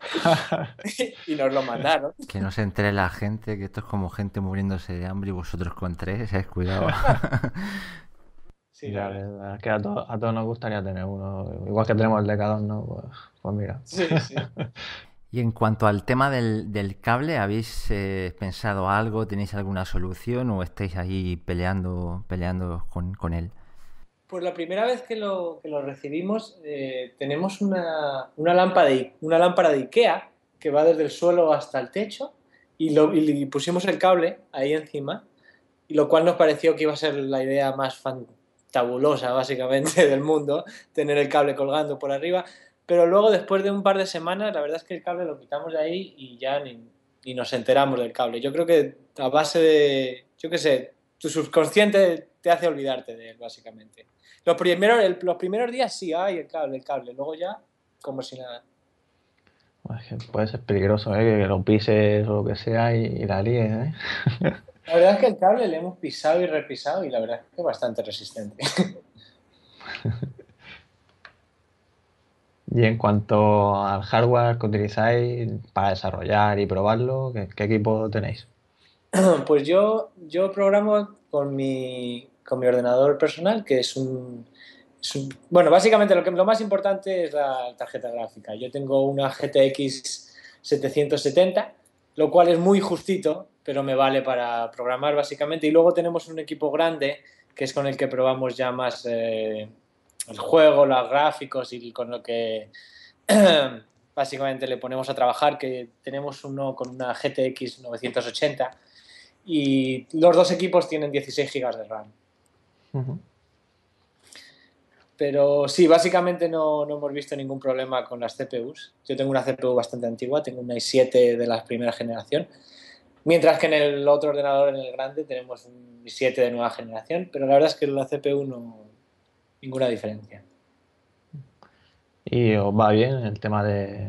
Y nos lo mandaron. Que no se entere la gente, que esto es como gente muriéndose de hambre y vosotros con tres, ¿eh? Cuidado. Sí, Ya la ves, verdad. la verdad es que a, to- a todos nos gustaría tener uno. Igual que tenemos el Decathlon, ¿no? Pues, pues mira. Sí, sí. Y en cuanto al tema del, del cable, ¿habéis eh, pensado algo? ¿Tenéis alguna solución o estáis ahí peleando, peleando con, con él? Pues la primera vez que lo, que lo recibimos, eh, tenemos una, una lámpara de, una lámpara de IKEA que va desde el suelo hasta el techo y, lo, y pusimos el cable ahí encima, y lo cual nos pareció que iba a ser la idea más fantabulosa, básicamente, del mundo, tener el cable colgando por arriba. Pero luego, después de un par de semanas, la verdad es que el cable lo quitamos de ahí y ya ni, ni nos enteramos del cable. Yo creo que a base de, yo qué sé, tu subconsciente te hace olvidarte de él, básicamente. Los primeros, el- los primeros días sí, hay el cable, el cable. Luego ya, como si nada. Pues que puede ser peligroso, ¿eh? Que lo pises o lo que sea y, y la líes, ¿eh? La verdad es que el cable le hemos pisado y repisado y la verdad es que es bastante resistente. Y en cuanto al hardware que utilizáis para desarrollar y probarlo, ¿qué, qué equipo tenéis? Pues yo, yo programo con mi, con mi ordenador personal, que es un, es un- Bueno, básicamente lo, que, lo más importante es la tarjeta gráfica. Yo tengo una G T X setecientos setenta, lo cual es muy justito, pero me vale para programar básicamente. Y luego tenemos un equipo grande, que es con el que probamos ya más eh, el juego, los gráficos y con lo que básicamente le ponemos a trabajar, que tenemos uno con una G T X novecientos ochenta y los dos equipos tienen dieciséis gigas de RAM. Ujú. Pero sí, básicamente no, no hemos visto ningún problema con las C P Us. Yo tengo una C P U bastante antigua, tengo una i siete de la primera generación, mientras que en el otro ordenador, en el grande, tenemos un i siete de nueva generación, pero la verdad es que la C P U no, ninguna diferencia. ¿Y os va bien el tema de,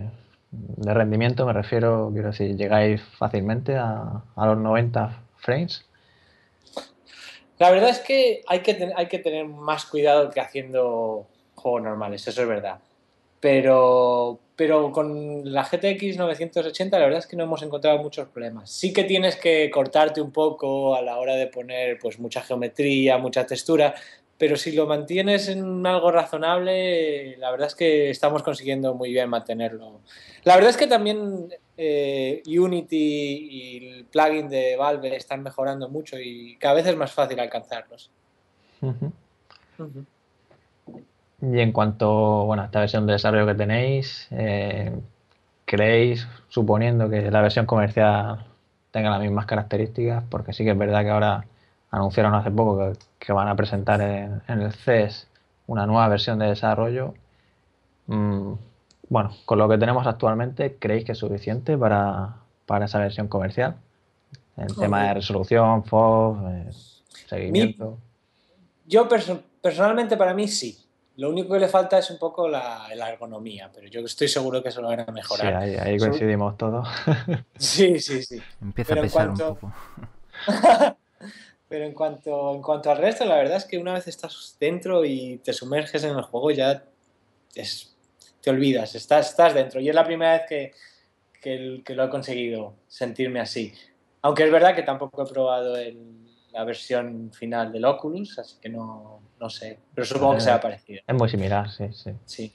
De rendimiento me refiero, quiero decir, ¿llegáis fácilmente a, a los noventa frames? La verdad es que hay que, ten- hay que tener más cuidado que haciendo juegos normales, eso es verdad. Pero, pero con la G T X novecientos ochenta la verdad es que no hemos encontrado muchos problemas. Sí que tienes que cortarte un poco a la hora de poner pues mucha geometría, mucha textura, pero si lo mantienes en algo razonable, la verdad es que estamos consiguiendo muy bien mantenerlo. La verdad es que también eh, Unity y el plugin de Valve están mejorando mucho y cada vez es más fácil alcanzarlos. Ujú. Ujú. Y en cuanto, bueno, a esta versión de desarrollo que tenéis, eh, ¿creéis, suponiendo que la versión comercial tenga las mismas características? Porque sí que es verdad que ahora anunciaron hace poco que, que van a presentar en, en el C E S una nueva versión de desarrollo. Mm, bueno, con lo que tenemos actualmente, ¿creéis que es suficiente para, para esa versión comercial? En tema de Hombre, resolución, F O V, eh, mi, seguimiento. Yo perso- personalmente para mí sí. Lo único que le falta es un poco la, la ergonomía, pero yo estoy seguro que eso lo van a Sí, mejorar. ahí, ahí Sobre- coincidimos todos. Sí, sí, sí. Empieza a Pero en pesar un cuanto, poco. pero en cuanto, en cuanto al resto, la verdad es que una vez estás dentro y te sumerges en el juego, ya es- te olvidas, estás, estás dentro. Y es la primera vez que, que, el- que lo he conseguido sentirme así. Aunque es verdad que tampoco he probado el- la versión final del Oculus, así que no, no sé. Pero supongo que Eh, será parecido. es muy similar, sí, sí. Sí.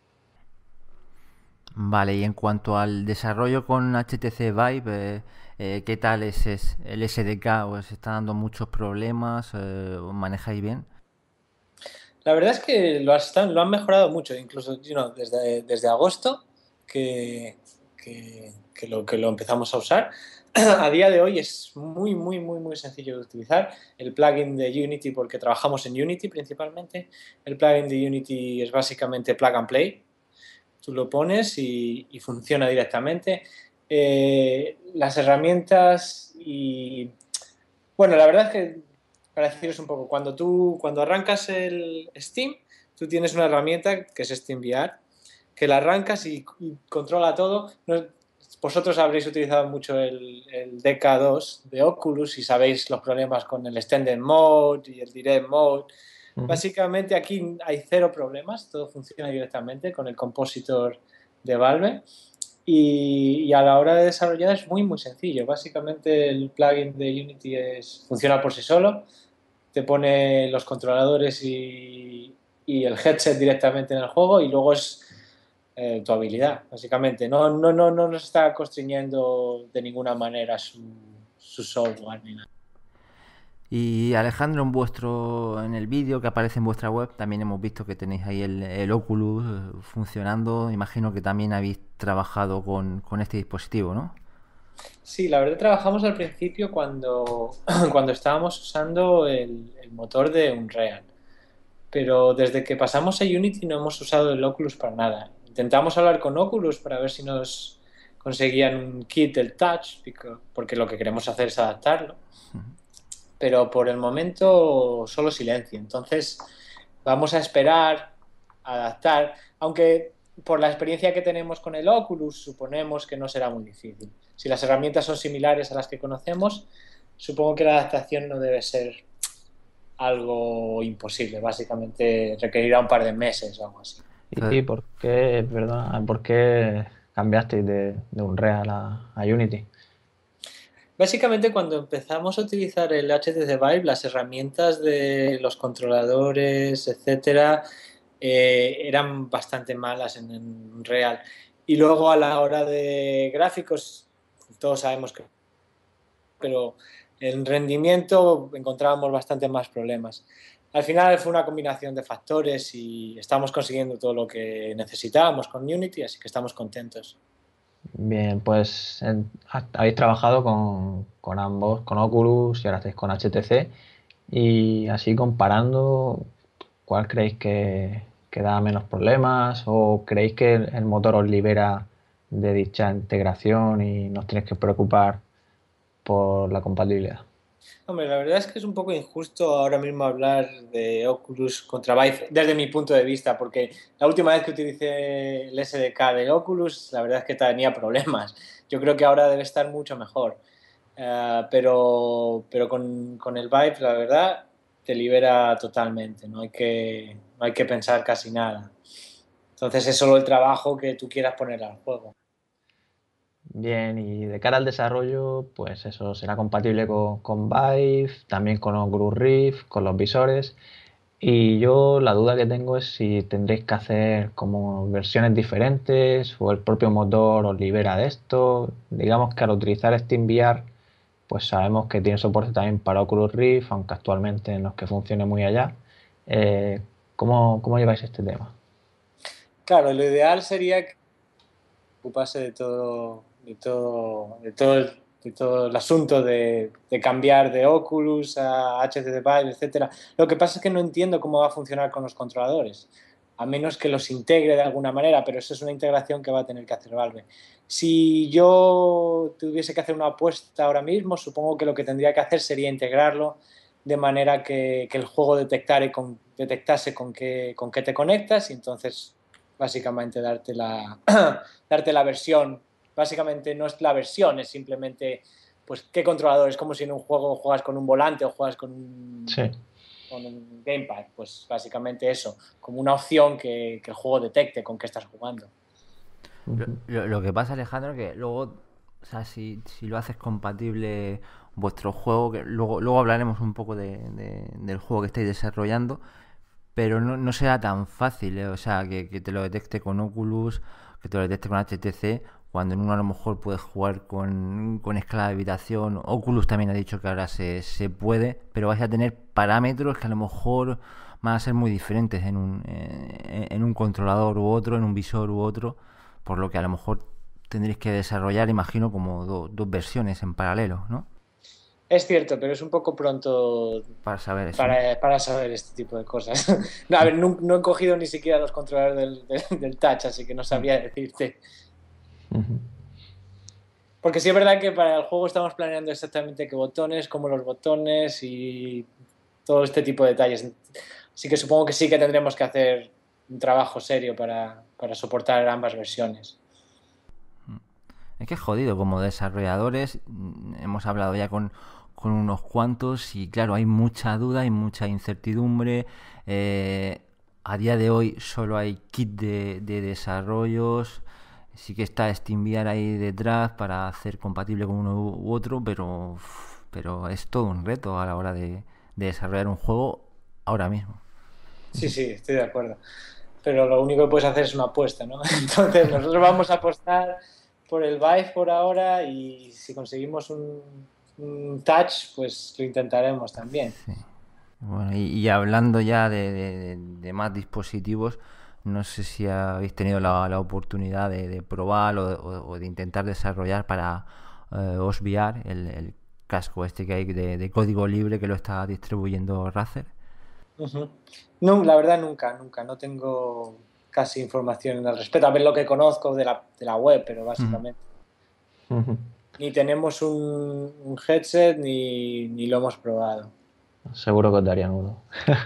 Vale, y en cuanto al desarrollo con H T C Vive, eh, eh, ¿qué tal es, es el S D K? ¿Os está dando muchos problemas? Eh, ¿os manejáis bien? La verdad es que lo, están- lo han mejorado mucho, incluso you know, desde, desde agosto que, que, que lo, que lo empezamos a usar. A día de hoy es muy, muy, muy, muy sencillo de utilizar. El plugin de Unity, porque trabajamos en Unity principalmente, el plugin de Unity es básicamente plug and play. Tú lo pones y, y funciona directamente. Eh, las herramientas y bueno, la verdad es que, para deciros un poco, cuando tú, cuando arrancas el Steam, tú tienes una herramienta que es SteamVR, que la arrancas y, y controla todo. No- vosotros habréis utilizado mucho el, el D K dos de Oculus y sabéis los problemas con el Extended Mode y el Direct Mode. Ujú. Básicamente aquí hay cero problemas, todo funciona directamente con el compositor de Valve. Y, y a la hora de desarrollar es muy, muy sencillo. Básicamente el plugin de Unity es, funciona por sí solo, te pone los controladores y, y el headset directamente en el juego y luego es eh, tu habilidad, básicamente. No, no, no, no nos está constriñendo de ninguna manera su, su software ni nada. Y Alejandro, en vuestro, en el vídeo que aparece en vuestra web, también hemos visto que tenéis ahí el, el Oculus eh, funcionando. Imagino que también habéis trabajado con, con este dispositivo, ¿no? Sí, la verdad trabajamos al principio cuando, cuando estábamos usando el, el motor de Unreal. Pero desde que pasamos a Unity no hemos usado el Oculus para nada. Intentamos hablar con Oculus para ver si nos conseguían un kit del Touch, porque lo que queremos hacer es adaptarlo, pero por el momento solo silencio. Entonces vamos a esperar a adaptar, aunque por la experiencia que tenemos con el Oculus suponemos que no será muy difícil. Si las herramientas son similares a las que conocemos, supongo que la adaptación no debe ser algo imposible, básicamente requerirá un par de meses o algo así. ¿Y por qué, perdona, por qué cambiasteis de, de Unreal a, a Unity? Básicamente cuando empezamos a utilizar el H T C Vive, las herramientas de los controladores, etcétera, eh, eran bastante malas en, en Real. Y luego a la hora de gráficos, todos sabemos que, pero en rendimiento encontrábamos bastante más problemas. Al final fue una combinación de factores y estamos consiguiendo todo lo que necesitábamos con Unity, así que estamos contentos. Bien, pues en- ha- habéis trabajado con, con ambos, con Oculus y ahora estáis con H T C. Y así comparando, ¿cuál creéis que, que da menos problemas? ¿O creéis que el, el motor os libera de dicha integración y no os tenéis que preocupar por la compatibilidad? Hombre, la verdad es que es un poco injusto ahora mismo hablar de Oculus contra Vive desde mi punto de vista, porque la última vez que utilicé el S D K de Oculus, la verdad es que tenía problemas. Yo creo que ahora debe estar mucho mejor. Uh, pero pero con, con el Vive, la verdad, te libera totalmente. No hay que, no hay que pensar casi nada. Entonces es solo el trabajo que tú quieras poner al juego. Bien, y de cara al desarrollo, pues eso será compatible con, con Vive, también con Oculus Rift, con los visores. Y yo la duda que tengo es si tendréis que hacer como versiones diferentes o el propio motor os libera de esto. Digamos que al utilizar SteamVR, pues sabemos que tiene soporte también para Oculus Rift, aunque actualmente no es que funcione muy allá. Eh, ¿cómo, cómo lleváis este tema? Claro, lo ideal sería que ocupase de todo, de todo, de todo el, de todo el asunto de, de cambiar de Oculus a H T C Vive, etcétera. Lo que pasa es que no entiendo cómo va a funcionar con los controladores, a menos que los integre de alguna manera, pero eso es una integración que va a tener que hacer Valve. Si yo tuviese que hacer una apuesta ahora mismo, supongo que lo que tendría que hacer sería integrarlo de manera que, que el juego detectare con, detectase con qué, con qué te conectas y entonces básicamente darte la, darte la versión. Básicamente no es la versión, es simplemente pues qué controlador. Es como si en un juego juegas con un volante o juegas con un, Sí. con un gamepad. Pues básicamente eso, como una opción que, que el juego detecte con qué estás jugando. Lo, lo- lo que pasa, Alejandro, es que luego, o sea, si, si lo haces compatible vuestro juego, que luego, luego hablaremos un poco de, de- del juego que estáis desarrollando, pero no, no será tan fácil, ¿eh? O sea, que, que te lo detecte con Oculus, que te lo detecte con H T C, cuando en uno a lo mejor puedes jugar con, con escala de habitación. Oculus también ha dicho que ahora se, se puede, pero vais a tener parámetros que a lo mejor van a ser muy diferentes en un, eh, en un controlador u otro, en un visor u otro, por lo que a lo mejor tendréis que desarrollar, imagino, como do- dos versiones en paralelo, ¿no? Es cierto, pero es un poco pronto Para saber eso, ¿no? para, para saber este tipo de cosas. No, a ver, no, no he cogido ni siquiera los controladores del, del, del touch, así que no sabría decirte. Ujú. Porque sí es verdad que para el juego estamos planeando exactamente qué botones, cómo los botones y todo este tipo de detalles. Así que supongo que sí que tendremos que hacer un trabajo serio para, para soportar ambas versiones. Es que es jodido, como desarrolladores, mm, hemos hablado ya con, con unos cuantos y claro, hay mucha duda, hay mucha incertidumbre. eh, a día de hoy solo hay kit de, de desarrollos, sí que está SteamVR ahí detrás para hacer compatible con uno u otro, pero, uf, pero es todo un reto a la hora de, de desarrollar un juego ahora mismo. Sí, sí, estoy de acuerdo. Pero lo único que puedes hacer es una apuesta, ¿no? Entonces nosotros vamos a apostar por el Vive por ahora y si conseguimos un, un touch, pues lo intentaremos también. Sí. Bueno, y, y hablando ya de, de- de más dispositivos, no sé si habéis tenido la, la oportunidad de, de probar o, o- o de intentar desarrollar para eh, O S V R, el, el casco este que hay de, de código libre que lo está distribuyendo Razer. Ujú. No, la verdad nunca, nunca. No tengo casi información al respecto. A ver lo que conozco de la, de la web, pero Ujú. básicamente Ujú. ni tenemos un, un headset ni, ni lo hemos probado. Seguro que os daría nudo.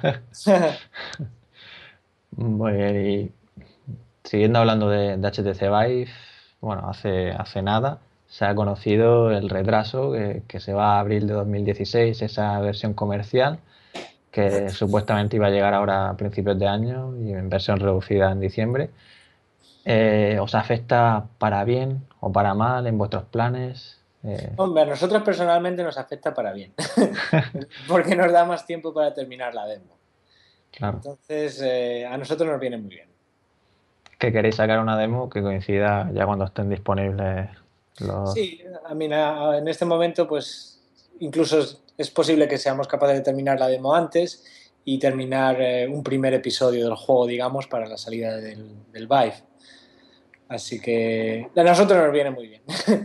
Muy bien, y siguiendo hablando de, de H T C Vive, bueno, hace, hace nada se ha conocido el retraso que, que se va a abril de dos mil dieciséis, esa versión comercial, que supuestamente iba a llegar ahora a principios de año y en versión reducida en diciembre. Eh, ¿os afecta para bien o para mal en vuestros planes? Eh, Hombre, a nosotros personalmente nos afecta para bien, porque nos da más tiempo para terminar la demo. claro, Entonces, eh, a nosotros nos viene muy bien. que queréis sacar una demo que coincida ya cuando estén disponibles los... Sí, a mí na- en este momento, pues incluso es, es posible que seamos capaces de terminar la demo antes y terminar eh, un primer episodio del juego, digamos, para la salida del, del Vive. Así que a nosotros nos viene muy bien.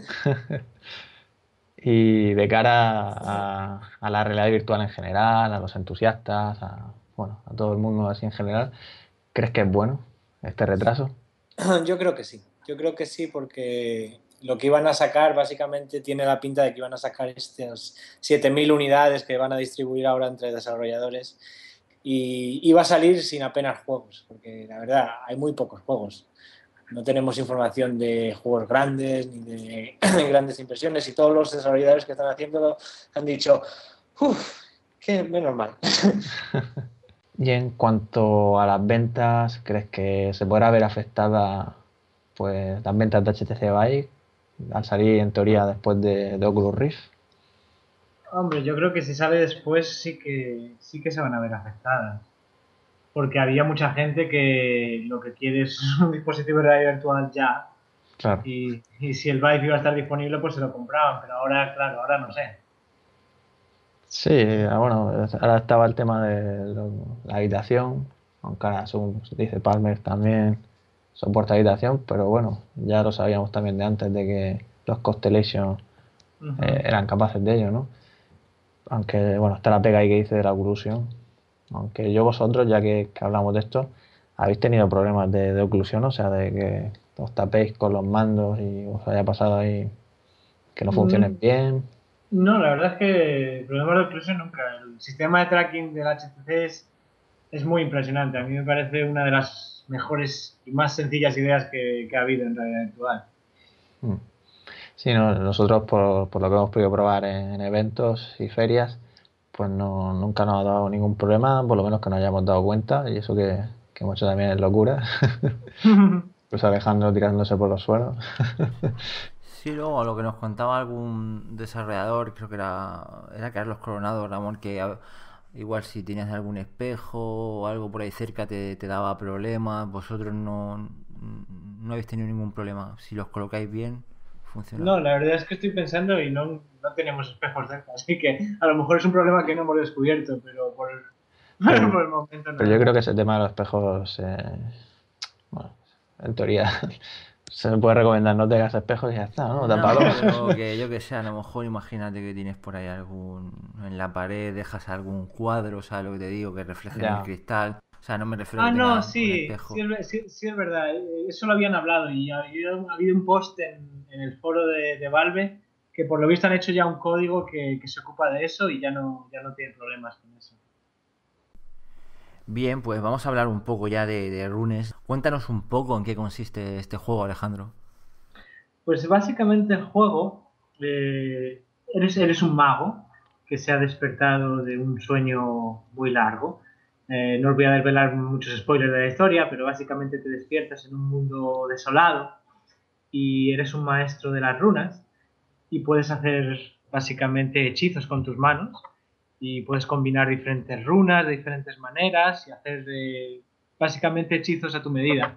Y de cara a, a la realidad virtual en general, a los entusiastas, a, bueno, a todo el mundo así en general, ¿crees que es bueno este retraso? Yo creo que sí. Yo creo que sí porque lo que iban a sacar básicamente tiene la pinta de que iban a sacar estas siete mil unidades que van a distribuir ahora entre desarrolladores y iba a salir sin apenas juegos, porque la verdad hay muy pocos juegos. No tenemos información de juegos grandes ni de grandes impresiones y todos los desarrolladores que están haciéndolo han dicho, uff, que menos mal. Y en cuanto a las ventas, ¿crees que se podrá ver afectada pues las ventas de H T C Vive al salir en teoría después de, de Oculus Rift? Hombre, yo creo que si sale después sí que sí que se van a ver afectadas. Porque había mucha gente que lo que quiere es un dispositivo de realidad virtual ya. Claro. Y, y si el Vive iba a estar disponible, pues se lo compraban. Pero ahora, claro, ahora no sé. Sí, bueno, ahora estaba el tema de lo- la habitación, aunque ahora según dice Palmer también soporta habitación, pero bueno, ya lo sabíamos también de antes de que los Constellation Ujú. eh, eran capaces de ello, ¿no? Aunque, bueno, está la pega ahí que dice de la oclusión. Aunque yo vosotros, ya que, que hablamos de esto, habéis tenido problemas de, de oclusión, o sea, de que os tapéis con los mandos y os haya pasado ahí que no funcionen Mm. bien. No, la verdad es que el problema de oclusión nunca. El sistema de tracking del H T C es, es muy impresionante. A mí me parece una de las mejores y más sencillas ideas que, que ha habido en realidad virtual. Mm. Sí, no, nosotros por, por lo que hemos podido probar en, en eventos y ferias, pues no, nunca nos ha dado ningún problema, por lo menos que nos hayamos dado cuenta, y eso que, que hemos hecho también es locura. Pues Alejandro tirándose por los suelos. Sí, luego a lo que nos contaba algún desarrollador, creo que era, era Carlos Coronado, Ramón, que a- igual si tenías algún espejo o algo por ahí cerca te, te daba problemas, vosotros no, no habéis tenido ningún problema. Si los colocáis bien, funciona. No, la verdad es que estoy pensando y no, no tenemos espejos cerca, así que a lo mejor es un problema que no hemos descubierto, pero por, pero Pero, por el momento no. pero yo creo que ese tema de los espejos, eh, bueno, en teoría se me puede recomendar no tengas espejos y ya está, ¿no? No, Tápalos. pero que yo que sé, a lo mejor imagínate que tienes por ahí algún, en la pared dejas algún cuadro, ¿sabes lo que te digo? Que refleje en Ya. el cristal. O sea, no me refiero a Ah, que no, tenga un sí, espejo. sí es, ver- sí- sí es verdad, eh, eso lo habían hablado y ha habido, ha habido un post en, en el foro de, de Valve que por lo visto han hecho ya un código que, que se ocupa de eso y ya no, ya no tiene problemas con eso. Bien, pues vamos a hablar un poco ya de, de Runes. Cuéntanos un poco en qué consiste este juego, Alejandro. Pues básicamente el juego, eh, eres, eres un mago que se ha despertado de un sueño muy largo. Eh, no os voy a desvelar muchos spoilers de la historia, pero básicamente te despiertas en un mundo desolado y eres un maestro de las runas y puedes hacer básicamente hechizos con tus manos y puedes combinar diferentes runas de diferentes maneras y hacer eh, básicamente hechizos a tu medida.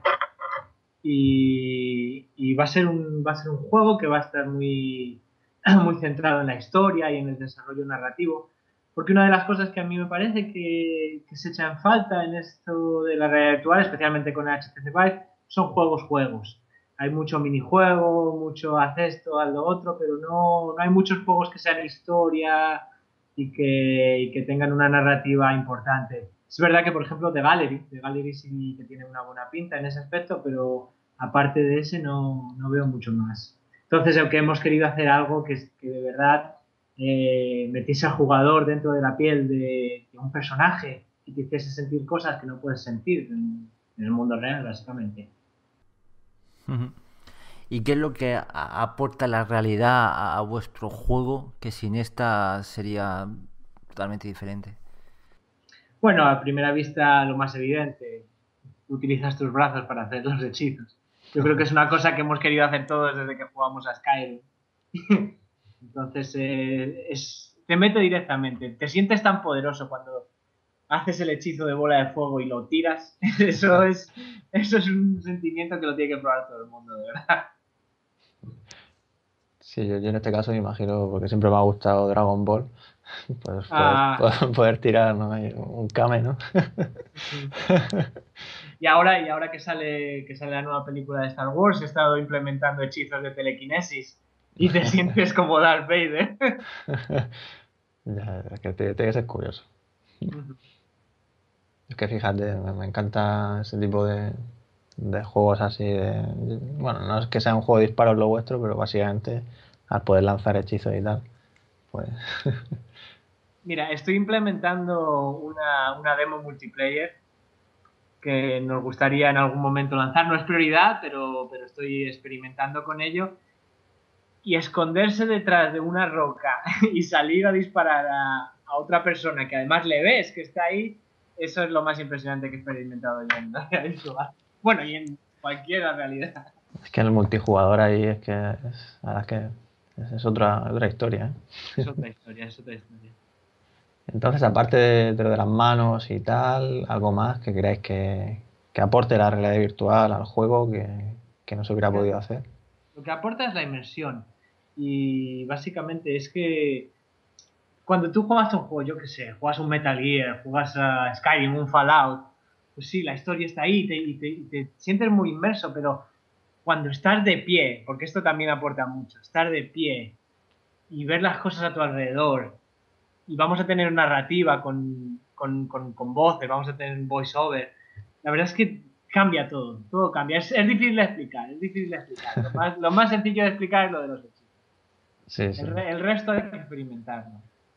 Y, y va, a ser un, va a ser un juego que va a estar muy, muy centrado en la historia y en el desarrollo narrativo, porque una de las cosas que a mí me parece que, que se echa en falta en esto de la realidad virtual, especialmente con H T C Vive, son juegos juegos. Hay mucho minijuego, mucho haz esto, haz lo otro, pero no, no hay muchos juegos que sean historia y que, y que tengan una narrativa importante. Es verdad que, por ejemplo, The Gallery, The Gallery sí que tiene una buena pinta en ese aspecto, pero aparte de ese no, no veo mucho más. Entonces, aunque hemos querido hacer algo que, que de verdad eh, metiese al jugador dentro de la piel de, de un personaje y te hiciese sentir cosas que no puedes sentir en, en el mundo real, básicamente. Ujú. ¿Y qué es lo que a- aporta la realidad a, a vuestro juego que sin esta sería totalmente diferente? Bueno, a primera vista, lo más evidente, utilizas tus brazos para hacer los hechizos. Yo creo que es una cosa que hemos querido hacer todos desde que jugamos a Skyrim. Entonces, eh, es, te mete directamente. Te sientes tan poderoso cuando haces el hechizo de bola de fuego y lo tiras. Eso es, eso es un sentimiento que lo tiene que probar todo el mundo, de verdad. Sí, yo, yo en este caso me imagino, porque siempre me ha gustado Dragon Ball, pues poder, Ah, poder, poder tirar, ¿no? Ahí un Kame, ¿no? y ahora, y ahora que sale, que sale la nueva película de Star Wars, he estado implementando hechizos de telequinesis y te sientes como Darth Vader. Ya, es que tiene tiene que ser curioso. Es que fíjate, me, me encanta ese tipo de, de juegos así de... Bueno, no es que sea un juego de disparos lo vuestro, pero básicamente al poder lanzar hechizos y tal, pues... Mira, estoy implementando una, una demo multiplayer que nos gustaría en algún momento lanzar. No es prioridad, pero, pero estoy experimentando con ello. Y esconderse detrás de una roca y salir a disparar a, a otra persona que además le ves que está ahí, eso es lo más impresionante que he experimentado yo en la realidad virtual. Bueno, y en cualquier realidad. Es que el multijugador ahí es que es, la verdad es que es, es otra, otra historia, ¿eh? Es otra historia, es otra historia. Entonces, aparte de, de lo de las manos y tal, algo más que creáis que, que aporte la realidad virtual al juego que, que no se hubiera podido hacer. Lo que aporta es la inmersión. Y básicamente es que cuando tú juegas a un juego, yo qué sé, juegas un Metal Gear, juegas a Skyrim, un Fallout, pues sí, la historia está ahí y te, y te, y te sientes muy inmerso, pero cuando estás de pie, porque esto también aporta mucho, estar de pie y ver las cosas a tu alrededor, y vamos a tener narrativa con, con, con, con voces, vamos a tener voiceover, la verdad es que cambia todo, todo cambia. Es, es difícil de explicar, es difícil de explicar. Lo más, lo más sencillo de explicar es lo de los hechizos. Sí, sí. El, re, el resto hay que experimentarlo.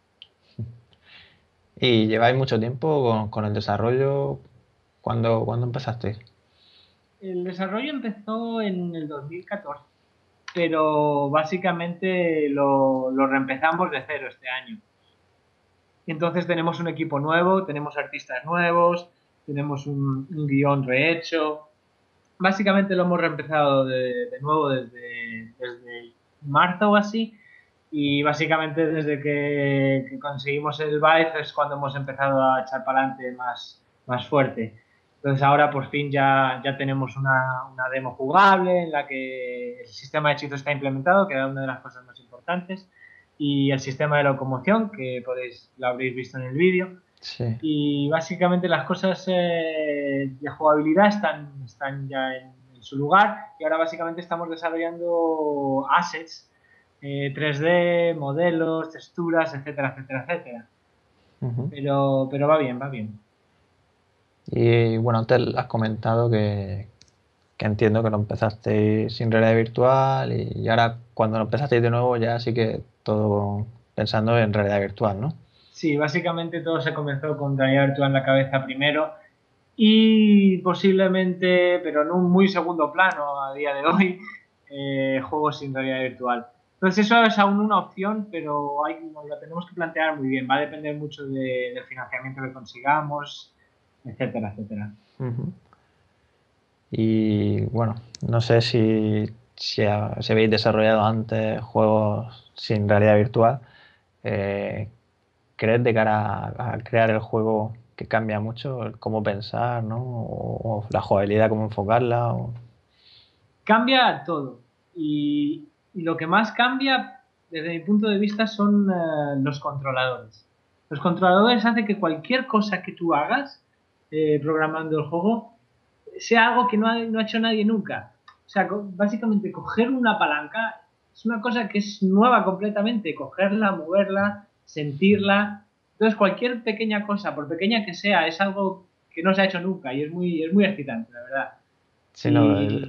¿Y lleváis mucho tiempo con, con el desarrollo? ¿Cuándo, ¿Cuándo empezasteis? El desarrollo empezó en el dos mil catorce, pero básicamente lo, lo reempezamos de cero este año. Entonces tenemos un equipo nuevo, tenemos artistas nuevos, tenemos un, un guión rehecho. Básicamente lo hemos reempezado de, de nuevo desde, desde marzo o así. Y básicamente desde que, que conseguimos el Vive es cuando hemos empezado a echar para adelante más, más fuerte. Entonces ahora por fin ya, ya tenemos una, una demo jugable en la que el sistema de hechizos está implementado, que era una de las cosas más importantes, y el sistema de locomoción, que podéis, lo habréis visto en el vídeo. Sí. Y básicamente las cosas eh, de jugabilidad están, están ya en, en su lugar, y ahora básicamente estamos desarrollando assets, Eh, tres D, modelos, texturas, etcétera, etcétera, etcétera. Uh-huh. Pero, pero va bien, va bien. Y bueno, antes has comentado que, que entiendo que lo empezasteis sin realidad virtual y ahora cuando lo empezasteis de nuevo ya sí que todo pensando en realidad virtual, ¿no? Sí, básicamente todo se comenzó con realidad virtual en la cabeza primero y posiblemente, pero en un muy segundo plano a día de hoy, eh, juegos sin realidad virtual. Entonces eso es aún una opción, pero hay, lo tenemos que plantear muy bien. Va a depender mucho de, del financiamiento que consigamos, etcétera, etcétera. Uh-huh. Y bueno, no sé si, si, ha, si habéis desarrollado antes juegos sin realidad virtual. Eh, ¿Crees de cara a, a crear el juego que cambia mucho el cómo pensar, ¿no? O, o la jugabilidad, cómo enfocarla? O... Cambia todo. Y... Y lo que más cambia, desde mi punto de vista, son uh, los controladores. Los controladores hacen que cualquier cosa que tú hagas eh, programando el juego sea algo que no ha, no ha hecho nadie nunca. O sea, co básicamente coger una palanca es una cosa que es nueva completamente. Cogerla, moverla, sentirla. Entonces cualquier pequeña cosa, por pequeña que sea, es algo que no se ha hecho nunca y es muy, es muy excitante, la verdad. Sí, y... no, el...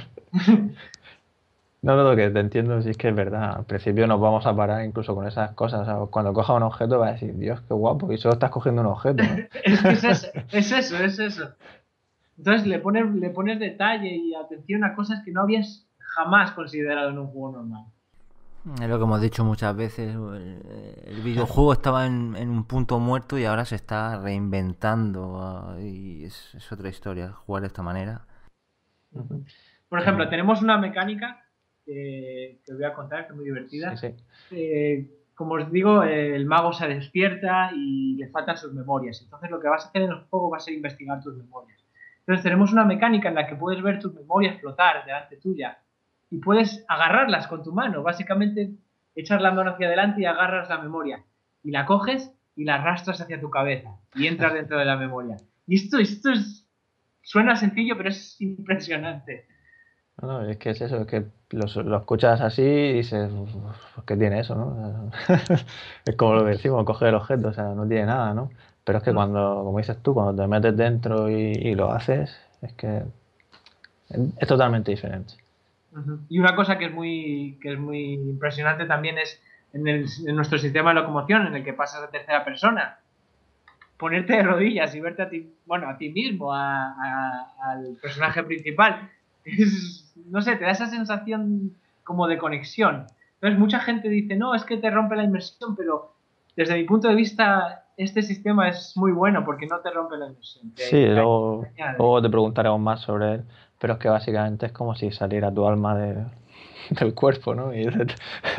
No, no, que te entiendo, si es que es verdad. Al principio nos vamos a parar incluso con esas cosas. O sea, cuando cojas un objeto vas a decir, Dios, qué guapo, y solo estás cogiendo un objeto, ¿no? Es que es eso, es eso, es eso. Entonces le pones, le pones detalle y atención a cosas que no habías jamás considerado en un juego normal. Es lo que hemos dicho muchas veces, el, el videojuego estaba en, en un punto muerto y ahora se está reinventando, y es, es otra historia jugar de esta manera. Por ejemplo, tenemos una mecánica que, que os voy a contar, que es muy divertida. Sí, sí. Eh, como os digo, eh, el mago se despierta y le faltan sus memorias. Entonces lo que vas a hacer en el juego va a ser investigar tus memorias. Entonces tenemos una mecánica en la que puedes ver tus memorias flotar delante tuya y puedes agarrarlas con tu mano. Básicamente echas la mano hacia adelante y agarras la memoria. Y la coges y la arrastras hacia tu cabeza y entras dentro de la memoria. Y esto, esto es, suena sencillo, pero es impresionante. No, no, es que es eso, es que lo, lo escuchas así y dices, ¿qué tiene eso, no? Es como lo decimos, coger el objeto, o sea, no tiene nada, ¿no? Pero es que cuando, como dices tú, cuando te metes dentro y, y lo haces, es que Es totalmente diferente. Uh-huh. Y una cosa que es muy que es muy impresionante también es en, el, en nuestro sistema de locomoción, en el que pasas a tercera persona, ponerte de rodillas y verte a ti, bueno, a ti mismo, a, a, al personaje principal, es, no sé, te da esa sensación como de conexión. Entonces mucha gente dice, no, es que te rompe la inmersión, pero desde mi punto de vista este sistema es muy bueno porque no te rompe la inmersión. Te, Sí, te luego, añade. luego te preguntaremos más sobre él, pero es que básicamente es como si saliera tu alma de, del cuerpo, ¿no? Y, te-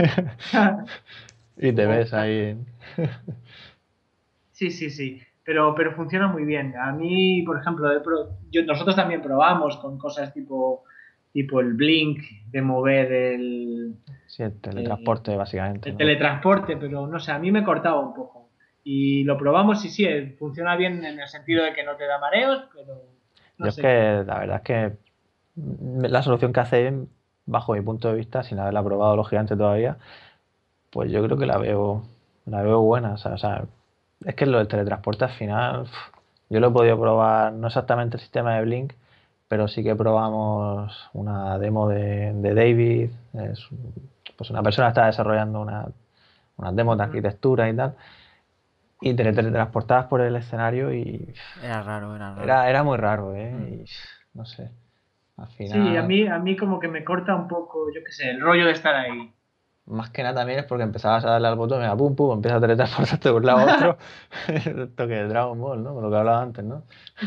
y te ves ahí. en- Sí, sí, sí, pero, pero funciona muy bien. A mí, por ejemplo, he pro- yo, nosotros también probamos con cosas tipo, tipo el Blink, de mover el, Sí, el eh, teletransporte, básicamente, el ¿no? teletransporte, pero no sé, a mí me cortaba un poco. Y lo probamos y sí, eh, funciona bien en el sentido de que no te da mareos, pero no Yo es sé. que la verdad es que mm, la solución que hacen, bajo mi punto de vista, sin haberla probado lógicamente todavía, pues yo creo que la veo, la veo buena. O sea, o sea, es que lo del teletransporte al final, uf, yo lo he podido probar, no exactamente el sistema de Blink, pero sí que probamos una demo de, de David, es, pues una persona que está desarrollando una, unas demos de Ujú. arquitectura y tal, y te teletransportabas por el escenario y Era raro, era raro. era, era muy raro, Mm. ¿eh? Y, no sé, al Sí, a final, mí, a mí como que me corta un poco, yo qué sé, el rollo de estar ahí. más que nada también es porque empezabas a darle al botón, mira, pum, pum, empiezas a teletransportarte de un lado a otro, esto que es Dragon Ball, ¿no? Con lo que hablaba antes, ¿no?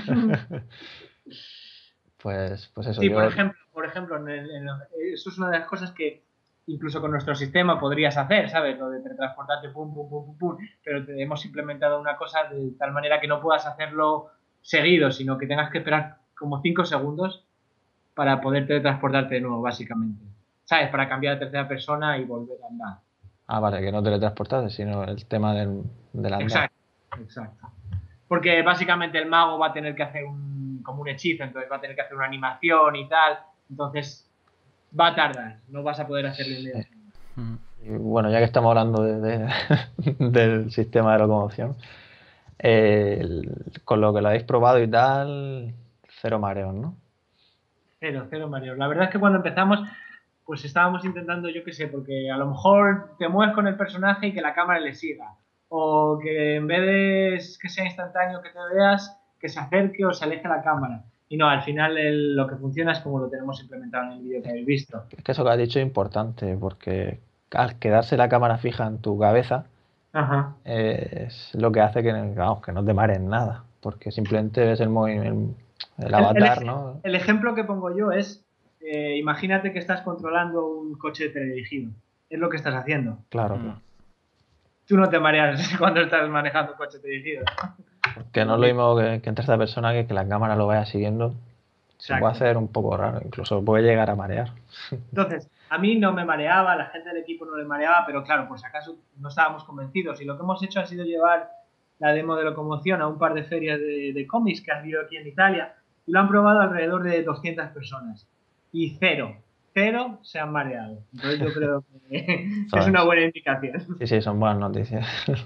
Pues, pues eso, Sí, por yo, ejemplo, por ejemplo, en el- en el- eso es una de las cosas que incluso con nuestro sistema podrías hacer, ¿sabes? Lo de teletransportarte, pum, pum, pum, pum, pum, pero te hemos implementado una cosa de tal manera que no puedas hacerlo seguido, sino que tengas que esperar como cinco segundos para poder teletransportarte de nuevo, básicamente. ¿Sabes? Para cambiar a tercera persona y volver a andar. ah, vale, que no teletransportarte, sino el tema del, del andar. Exacto, exacto. Porque básicamente el mago va a tener que hacer un, como un hechizo, entonces va a tener que hacer una animación y tal, entonces va a tardar, no vas a poder hacerlo Sí. inmediatamente. Mm. Y bueno, ya que estamos hablando de- de- del sistema de locomoción, eh, el- con lo que lo habéis probado y tal, cero mareos, ¿no? Cero, cero Mario. La verdad es que cuando empezamos, pues estábamos intentando, yo qué sé, porque a lo mejor te mueves con el personaje y que la cámara le siga. O que en vez de que sea instantáneo que te veas, que se acerque o se aleje la cámara. Y no, al final el- lo que funciona es como lo tenemos implementado en el vídeo que habéis visto. Es que eso que has dicho es importante, porque al quedarse la cámara fija en tu cabeza, Ajá. eh, es lo que hace que, vamos, que no te marees nada, porque simplemente ves el, movi- el, el El, el avatar, ej- ¿no? el ejemplo que pongo yo es, eh, imagínate que estás controlando un coche teledirigido. Es lo que estás haciendo. Claro, Mm. claro. Tú no te mareas cuando estás manejando un coche teledirigido. Que no es lo mismo que, que en tercera persona que, que la cámara lo vaya siguiendo. Se puede Exacto. hacer un poco raro, incluso puede llegar a marear. Entonces, a mí no me mareaba, a la gente del equipo no le mareaba, pero claro, por si acaso no estábamos convencidos. Y lo que hemos hecho ha sido llevar la demo de locomoción a un par de ferias de, de cómics que han habido aquí en Italia y lo han probado alrededor de doscientas personas. Y cero, cero se han mareado. Entonces yo creo que, que es ¿Sabes? una buena indicación. Sí, sí, son buenas noticias.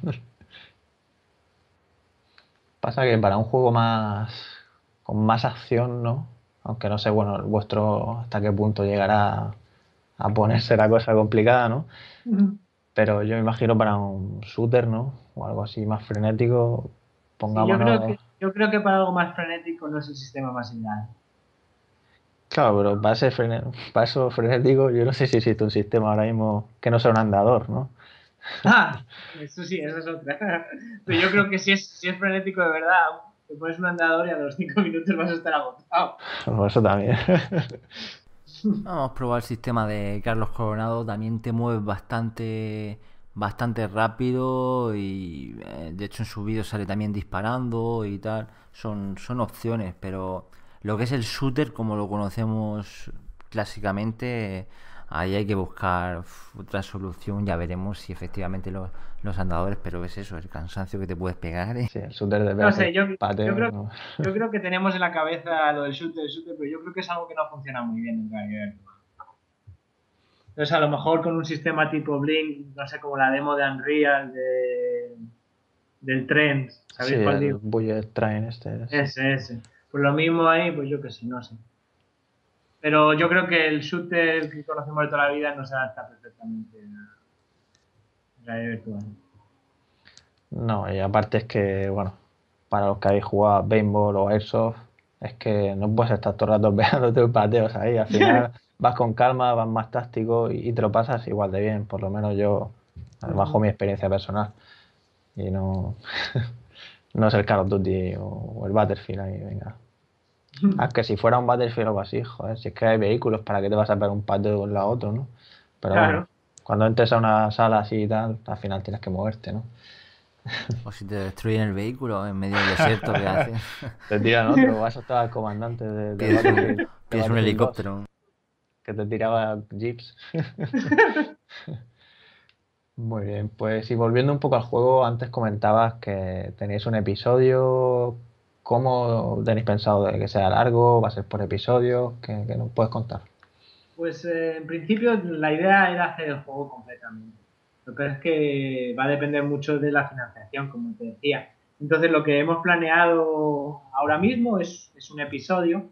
Pasa que para un juego más con más acción, ¿no? Aunque no sé, bueno, el vuestro hasta qué punto llegará a ponerse la cosa complicada, ¿no? Pero yo me imagino para un shooter, ¿no? O algo así más frenético, Sí, yo creo pongámonos. que, yo creo que para algo más frenético no es el sistema más ideal. Claro, pero para ese frene- para eso frenético, yo no sé si existe un sistema ahora mismo que no sea un andador, ¿no? Ah, eso sí, eso es otra. Pero yo creo que si es, si es frenético de verdad, te pones un andador y a los cinco minutos vas a estar agotado. Por eso también. Vamos a probar el sistema de Carlos Coronado. También te mueves bastante, bastante rápido y eh, de hecho en su vídeo sale también disparando y tal. Son, son opciones, pero lo que es el shooter como lo conocemos clásicamente, ahí hay que buscar uf, otra solución. Ya veremos si efectivamente los, los andadores, pero es eso, el cansancio que te puedes pegar. ¿eh? Sí, el shooter de No sé, yo, pateo, yo, creo, ¿no? yo creo que tenemos en la cabeza lo del shooter, del shooter, pero yo creo que es algo que no funciona muy bien en realidad. Entonces, a lo mejor con un sistema tipo Blink, no sé, como la demo de Unreal, de, del tren, Sí, ¿sabéis cuál el digo? Bullet Train este. Sí. Ese, ese. Pues lo mismo ahí, pues yo qué sé, no sé. Pero yo creo que el shooter que conocemos de toda la vida no se adapta perfectamente a la realidad virtual. No, y aparte es que, bueno, para los que habéis jugado a paintball o airsoft, es que no puedes estar todo el rato pegándote tus pateos ahí. Al final vas con calma, vas más táctico y, y te lo pasas igual de bien. Por lo menos yo, bajo mi experiencia personal. Y no, no es el Call of Duty o, o el Battlefield ahí, venga. Ah, que si fuera un Battlefield o algo así, joder, si es que hay vehículos, ¿para qué te vas a pegar un pateo de un lado a otro, no? Pero Claro. bueno, cuando entres a una sala así y tal, al final tienes que moverte, ¿no? O si te destruyen el vehículo en medio del desierto, ¿qué haces? Te tiran otro, vas a estar al comandante de, de Pides Battlefield, un, de pides un Battlefield helicóptero. dos, que te tiraba jeeps. Muy bien, pues y volviendo un poco al juego, antes comentabas que tenéis un episodio. ¿Cómo tenéis pensado de que sea largo? ¿Va a ser por episodios? ¿Qué, qué nos puedes contar? Pues eh, en principio la idea era hacer el juego completamente. Lo que es que va a depender mucho de la financiación, como te decía. Entonces lo que hemos planeado ahora mismo es, es un episodio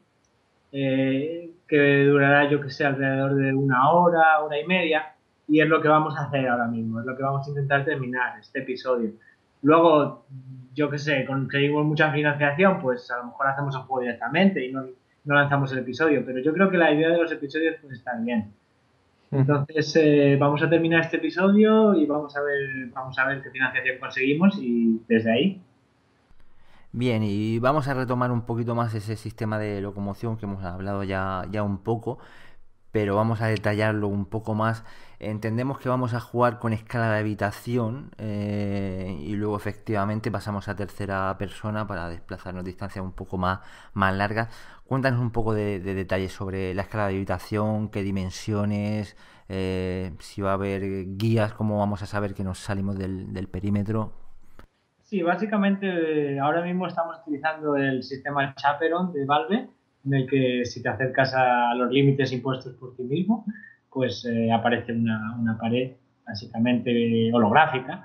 eh, que durará, yo que sé, alrededor de una hora, hora y media, y es lo que vamos a hacer ahora mismo, es lo que vamos a intentar terminar, este episodio. Luego, yo que sé, conseguimos mucha financiación, pues a lo mejor hacemos el juego directamente y no, no lanzamos el episodio, pero yo creo que la idea de los episodios pues está bien. Entonces eh, vamos a terminar este episodio y vamos a ver, vamos a ver qué financiación conseguimos y desde ahí. Bien, y vamos a retomar un poquito más ese sistema de locomoción que hemos hablado ya, ya un poco, pero vamos a detallarlo un poco más. Entendemos que vamos a jugar con escala de habitación eh, y luego efectivamente pasamos a tercera persona para desplazarnos distancias un poco más, más largas. Cuéntanos un poco de, de detalles sobre la escala de habitación, qué dimensiones, eh, si va a haber guías, cómo vamos a saber que nos salimos del, del perímetro. Sí, básicamente eh, ahora mismo estamos utilizando el sistema Chaperone de Valve, en el que si te acercas a los límites impuestos por ti mismo, pues eh, aparece una, una pared básicamente holográfica.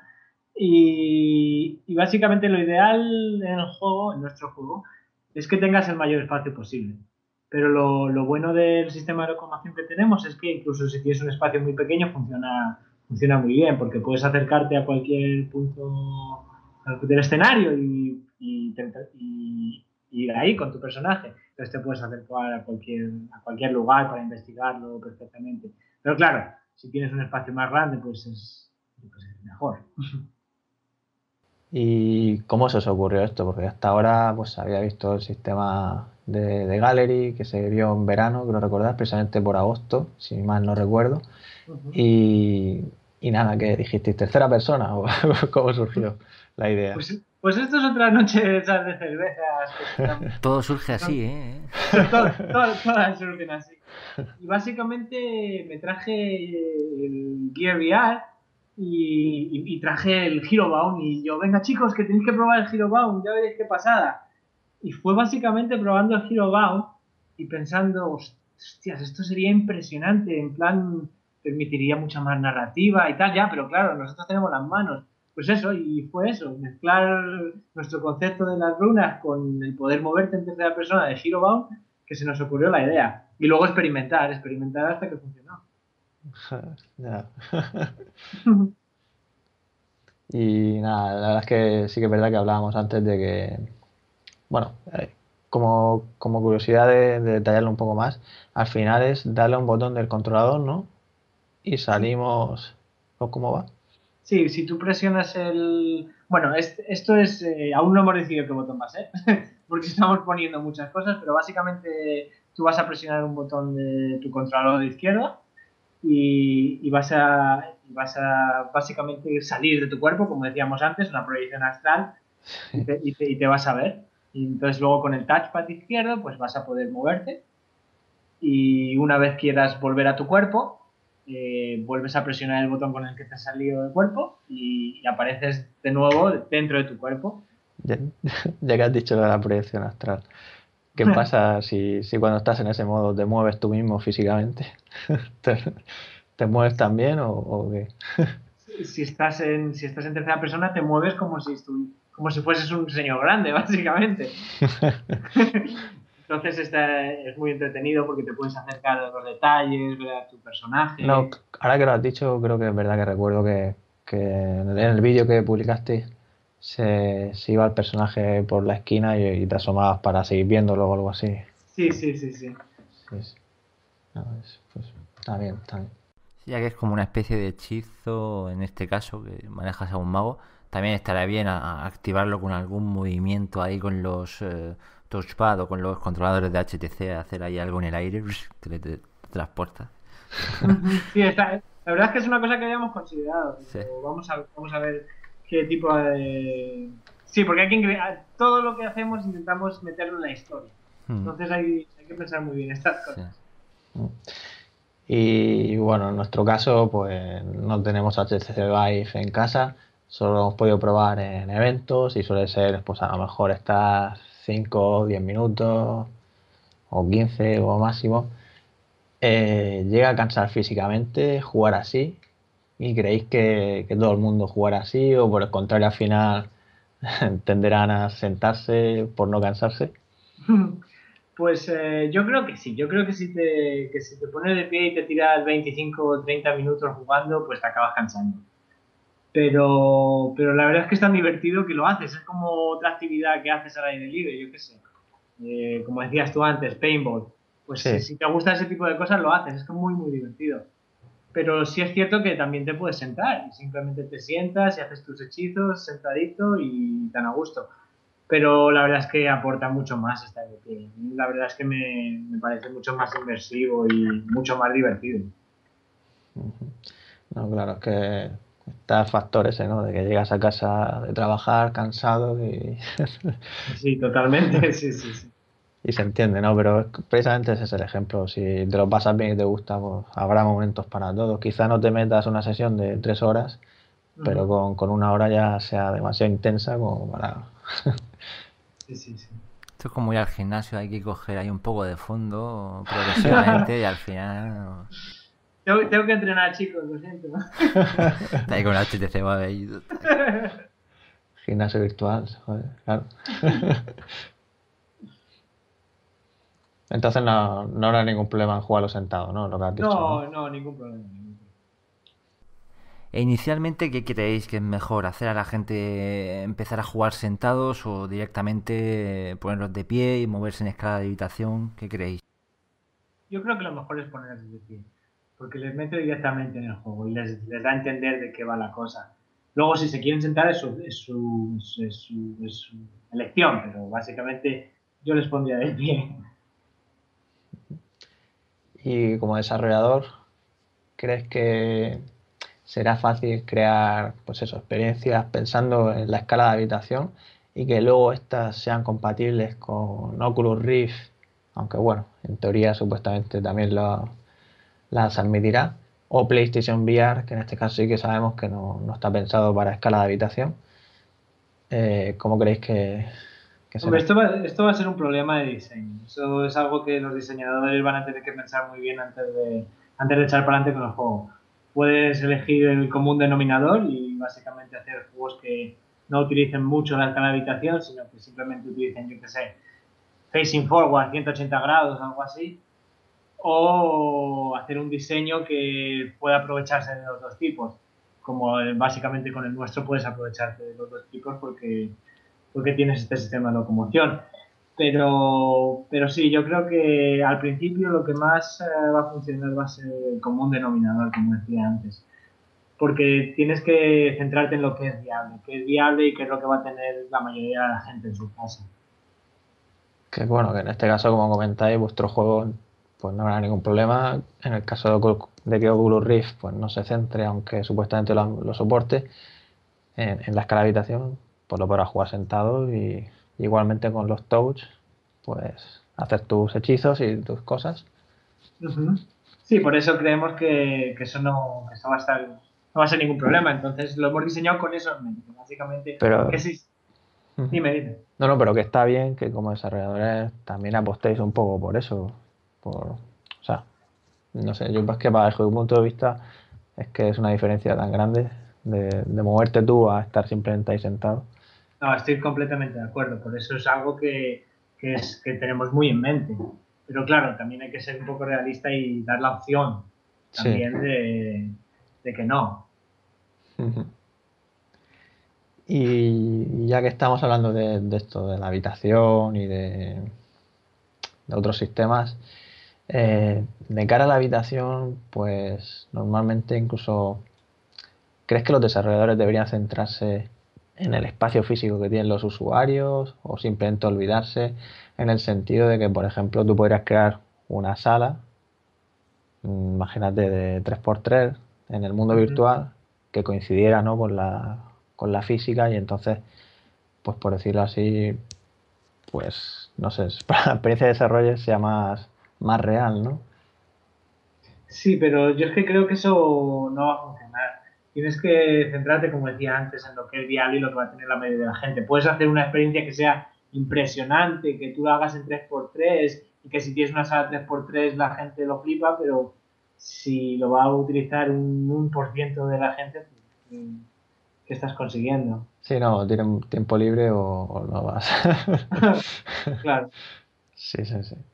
Y, y básicamente lo ideal en el juego, en nuestro juego, es que tengas el mayor espacio posible. Pero lo, lo bueno del sistema de locomoción que tenemos es que incluso si tienes un espacio muy pequeño funciona, funciona muy bien, porque puedes acercarte a cualquier punto del escenario y, y, y, y ir ahí con tu personaje. Entonces te puedes acercar a cualquier, a cualquier lugar para investigarlo perfectamente. Pero claro, si tienes un espacio más grande, pues es, pues es mejor. ¿Y cómo se os ocurrió esto? Porque hasta ahora pues había visto el sistema de, de Gallery que se vio en verano, creo recordar, precisamente por agosto, si mal no recuerdo. Uh-huh. Y, y nada, ¿qué dijisteis? ¿Tercera persona? ¿O cómo surgió la idea? Pues, pues esto es otra noche de esas de cervezas. Todo surge así, ¿eh? Todas, todas, todas surgen así. Y básicamente me traje el Gear V R y, y, y traje el Hero Bound y yo, venga chicos, que tenéis que probar el Hero Bound, ya veréis qué pasada. Y fue básicamente probando el Hero Bound y pensando, hostias, esto sería impresionante, en plan, permitiría mucha más narrativa y tal, ya, pero claro, nosotros tenemos las manos. Pues eso, y fue eso, mezclar nuestro concepto de las runas con el poder moverte en tercera persona de Hero Bound, que se nos ocurrió la idea. Y luego experimentar, experimentar hasta que funcionó. Ya. Y nada, la verdad es que sí que es verdad que hablábamos antes de que, bueno, eh, como, como curiosidad de, de detallarlo un poco más, al final es darle a un botón del controlador, ¿no? Y salimos, ¿o cómo va? Sí, si tú presionas el... Bueno, es, esto es... Eh, aún no hemos decidido qué botón va a ser, porque estamos poniendo muchas cosas, pero básicamente tú vas a presionar un botón de tu controlador de izquierda y, y, vas a, y vas a básicamente salir de tu cuerpo, como decíamos antes, una proyección astral, y te, y te, y te vas a ver. Y entonces luego con el touchpad izquierdo pues vas a poder moverte y una vez quieras volver a tu cuerpo, Eh, vuelves a presionar el botón con el que te has salido del cuerpo y, y apareces de nuevo dentro de tu cuerpo. Ya, ya que has dicho de la proyección astral, ¿qué pasa si, si cuando estás en ese modo te mueves tú mismo físicamente? ¿Te, te mueves también o, o qué? Si estás, en, si estás en tercera persona te mueves como si, estu, como si fueses un señor grande, básicamente. Entonces está, es muy entretenido porque te puedes acercar a los detalles, ver a tu personaje. No, ahora que lo has dicho, creo que es verdad que recuerdo que, que en el vídeo que publicaste se, se iba el personaje por la esquina y, y te asomabas para seguir viéndolo o algo así. Sí, sí, sí, sí. Sí, sí. No, es- pues, está bien, está bien. Ya que es como una especie de hechizo, en este caso, que manejas a un mago, también estará bien a, a activarlo con algún movimiento ahí con los eh, touchpad o con los controladores de H T C, hacer ahí algo en el aire que le te- te transporta. Sí, está, la verdad es que es una cosa que habíamos considerado. Sí. Pero vamos, a, vamos a ver qué tipo de... Sí, porque hay que incre- todo lo que hacemos intentamos meterlo en la historia. Mm, Entonces hay, hay que pensar muy bien estas sí. cosas. Y bueno, en nuestro caso, pues no tenemos H T C Vive en casa, solo hemos podido probar en eventos y suele ser, pues a lo mejor estar cinco o diez minutos o quince o máximo. Eh, llega a cansar físicamente jugar así y creéis que, que todo el mundo jugará así o por el contrario al final tenderán a sentarse por no cansarse. Pues eh, yo creo que sí, yo creo que si te, que si te pones de pie y te tiras veinticinco o treinta minutos jugando, pues te acabas cansando. Pero, pero la verdad es que es tan divertido que lo haces, es como otra actividad que haces al aire libre, yo qué sé. Eh, como decías tú antes, paintball. Pues Sí. si, si te gusta ese tipo de cosas, lo haces, es que es muy, muy divertido. Pero sí es cierto que también te puedes sentar, y simplemente te sientas y haces tus hechizos sentadito y tan a gusto. Pero la verdad es que aporta mucho más estar de pie. La verdad es que me, me parece mucho más inmersivo y mucho más divertido. No, claro, es que está el factor ese, ¿no? De que llegas a casa de trabajar cansado y, Sí, totalmente, sí, sí, sí. y se entiende, ¿no? Pero es- precisamente ese es el ejemplo. Si te lo pasas bien y te gusta, pues habrá momentos para todo. Quizá no te metas una sesión de tres horas, pero Ujú. con, con una hora ya sea demasiado intensa como para... Sí, sí, sí. Esto es como ir al gimnasio, hay que coger ahí un poco de fondo progresivamente y al final Tengo, tengo que entrenar, chicos, lo siento. está ahí con H T C Vive ahí. Gimnasio virtual, joder, claro. Entonces no, no habrá ningún problema en jugarlo sentado, ¿no? Lo que has dicho, ¿no? No, no, ningún problema. Ningún problema. E inicialmente, ¿qué creéis que es mejor? ¿Hacer a la gente empezar a jugar sentados o directamente ponerlos de pie y moverse en escala de habitación? ¿Qué creéis? Yo creo que lo mejor es ponerles de pie, porque les mete directamente en el juego y les, les da a entender de qué va la cosa. Luego, si se quieren sentar, es su, es su, es su, es su elección, pero básicamente yo les pondría de pie. Y como desarrollador, ¿crees que será fácil crear, pues eso, experiencias pensando en la escala de habitación y que luego estas sean compatibles con Oculus Rift? Aunque bueno, en teoría supuestamente también lo- las admitirá. O PlayStation V R, que en este caso sí que sabemos que no, no está pensado para escala de habitación. Eh, ¿cómo creéis que, que Hombre, será? esto va, esto va a ser un problema de diseño. Eso es algo que los diseñadores van a tener que pensar muy bien antes de, antes de echar para adelante con el juego. Puedes elegir el común denominador y básicamente hacer juegos que no utilicen mucho la escala de habitación, sino que simplemente utilicen, yo qué sé, facing forward, ciento ochenta grados, algo así. O hacer un diseño que pueda aprovecharse de los dos tipos. Como eh, básicamente con el nuestro puedes aprovecharte de los dos tipos porque porque tienes este sistema de locomoción. Pero, pero sí, yo creo que al principio lo que más eh, va a funcionar va a ser el común denominador, como decía antes. Porque tienes que centrarte en lo que es viable, qué es viable y qué es lo que va a tener la mayoría de la gente en su casa. Que bueno, que en este caso, como comentáis, vuestro juego pues no habrá ningún problema. En el caso de, Ocul- de que Oculus Rift pues no se centre, aunque supuestamente lo, lo soporte, en, en la escala de habitación, pues lo podrás jugar sentado y igualmente con los touch, pues hacer tus hechizos y tus cosas. Uh-huh. Sí, por eso creemos que, que eso no, que eso va a estar, no va a ser ningún problema. Entonces lo hemos diseñado con eso en mente. Básicamente, Pero, que sí. Dime, dime. no, no, pero que está bien que como desarrolladores también apostéis un poco por eso. Por, o sea, no sé, yo es que bajo mi punto de vista es que es una diferencia tan grande de, de moverte tú a estar simplemente ahí sentado. No, estoy completamente de acuerdo. Por eso es algo que, que es que tenemos muy en mente. Pero claro, también hay que ser un poco realista y dar la opción también Sí. de, de que no. Ujú. Y ya que estamos hablando de, de esto, de la habitación y de, de otros sistemas, eh, de cara a la habitación, pues normalmente incluso, ¿crees que los desarrolladores deberían centrarse en el espacio físico que tienen los usuarios o simplemente olvidarse en el sentido de que, por ejemplo, tú podrías crear una sala, mm, imagínate, de tres por tres en el mundo Ujú. virtual que coincidiera, ¿no?, con la, con la física y entonces, pues por decirlo así, pues no sé, para la experiencia de desarrollo sea más, más real, ¿no? Sí, pero yo es que creo que eso no va a funcionar. Tienes que centrarte, como decía antes, en lo que es viable y lo que va a tener la mayoría de la gente. Puedes hacer una experiencia que sea impresionante, que tú lo hagas en tres por tres y que si tienes una sala tres por tres la gente lo flipa, pero si lo va a utilizar un uno por ciento de la gente, pues, ¿qué estás consiguiendo? Sí, no, tienen tiempo libre o, o no vas. Claro. Sí, sí, sí.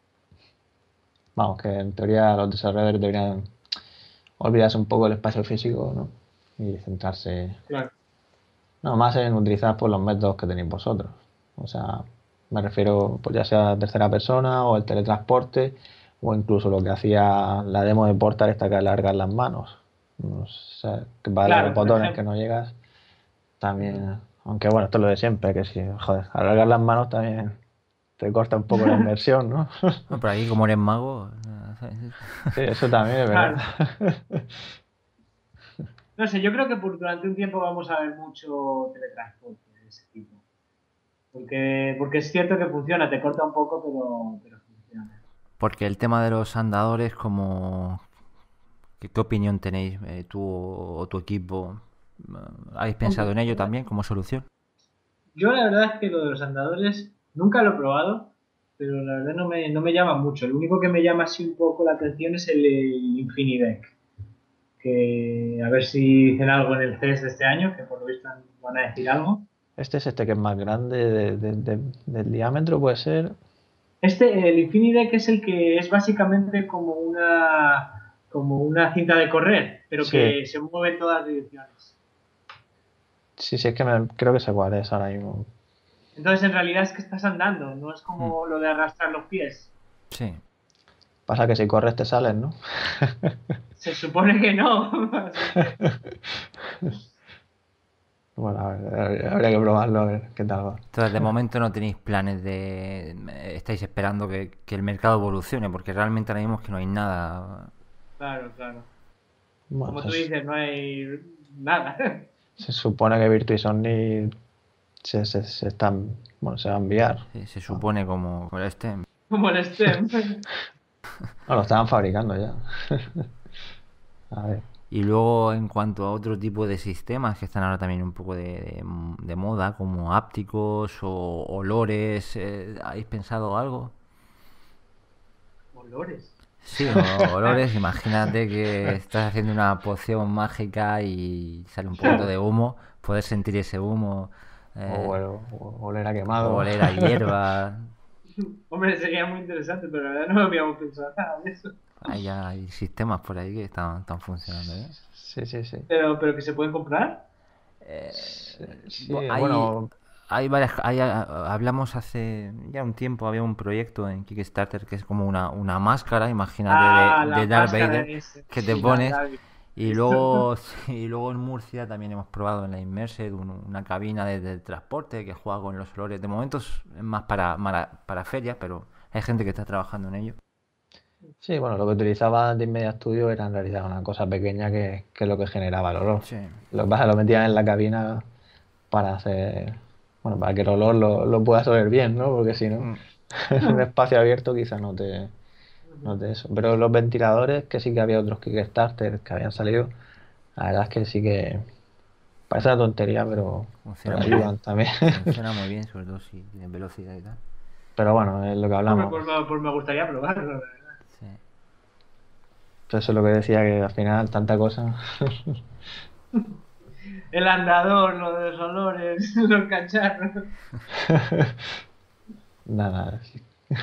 Vamos, que en teoría los desarrolladores deberían olvidarse un poco del espacio físico, ¿no? Y centrarse, Claro. no, más en utilizar pues, los métodos que tenéis vosotros. O sea, me refiero, pues ya sea tercera persona o el teletransporte o incluso lo que hacía la demo de Portal esta que alargas las manos. O sea, que va a dar a los Claro, por botones que ejemplo. no llegas, también, aunque bueno, esto es lo de siempre, que si, joder, alargar las manos también te corta un poco la inversión, ¿no? No, por aquí, como eres mago, ¿sabes? Sí, eso también es verdad. Claro. No sé, yo creo que por, durante un tiempo vamos a ver mucho teletransporte de ese tipo. Porque, porque es cierto que funciona, te corta un poco, pero, pero funciona. Porque el tema de los andadores, como ¿qué, qué opinión tenéis eh, tú o tu equipo? ¿Habéis pensado Hombre, en ello también como solución? yo la verdad es que lo de los andadores nunca lo he probado, pero la verdad no me, no me llama mucho. Lo único que me llama así un poco la atención es el, el Infinideck. Que a ver si dicen algo en el C E S de este año, que por lo visto van a decir algo. Este es este que es más grande de- de- de- del diámetro, puede ser. Este, el Infinideck es el que es básicamente como una, como una cinta de correr, pero Sí, que se mueve en todas direcciones. sí, sí, es que me- creo que sé cuál es ahora mismo. Entonces, en realidad es que estás andando, no es Mm, como lo de arrastrar los pies. sí. Pasa que si corres te sales, ¿no? Se supone que no. Así que, Bueno, a ver, habría habría que probarlo a ver qué tal va. Entonces, de momento no tenéis planes de... eh, Estáis esperando que, que el mercado evolucione, porque realmente ahora mismo es que no hay nada. claro, claro. Bueno, Como tú se, dices, no hay nada. se supone que Virtua y Sony se, se, se están, bueno, se va a enviar. Sí, se supone como con el STEM. Como el STEM. No, lo estaban fabricando ya. A ver. Y luego en cuanto a otro tipo de sistemas que están ahora también un poco de, de- de moda, como ápticos o olores, eh, ¿habéis pensado algo? Olores. Sí, o- olores, imagínate que estás haciendo una poción mágica y sale un poquito de humo, poder sentir ese humo, O, eh, bueno, o- oler a o quemado. oler a hierba. Hombre, sería muy interesante, pero la verdad no habíamos pensado nada de eso. Hay, hay sistemas por ahí que están, están funcionando, ¿eh? Sí, sí, sí. Pero, pero que se pueden comprar. Sí, sí, Bu- Hay, bueno, hay varias, hay, a- hablamos hace ya un tiempo, había un proyecto en Kickstarter que es como una, una máscara, imagínate, Ah, de, la de Darth máscara Vader esa. que te Sí, la, pones. la he Y visto. luego, sí, y luego en Murcia también hemos probado en la Immersed un- una cabina de, de transporte que juega con los olores. De momento es es más para, para, para ferias, pero hay gente que está trabajando en ello. sí, bueno, lo que utilizaba de Media Studio era en realidad una cosa pequeña que, que es lo que generaba el olor. Sí. Lo que pasa es que lo metían en la cabina para hacer, bueno, para que el olor lo, lo puedas oler bien, ¿no? Porque si no, Mm. en un espacio abierto quizás no te, no te eso. Pero los ventiladores, que sí que había otros Kickstarter que habían salido, la verdad es que sí que parece una tontería, pero, Funciona pero muy bien. ayudan también. Funciona muy bien, sobre todo si tiene velocidad y tal. Pero bueno, es lo que Hombre, hablamos. pues, me- pues me gustaría probarlo, la verdad. Sí. Entonces eso es lo que decía, que al final tanta cosa. El andador, lo de los olores, los cacharros. Nada, sí.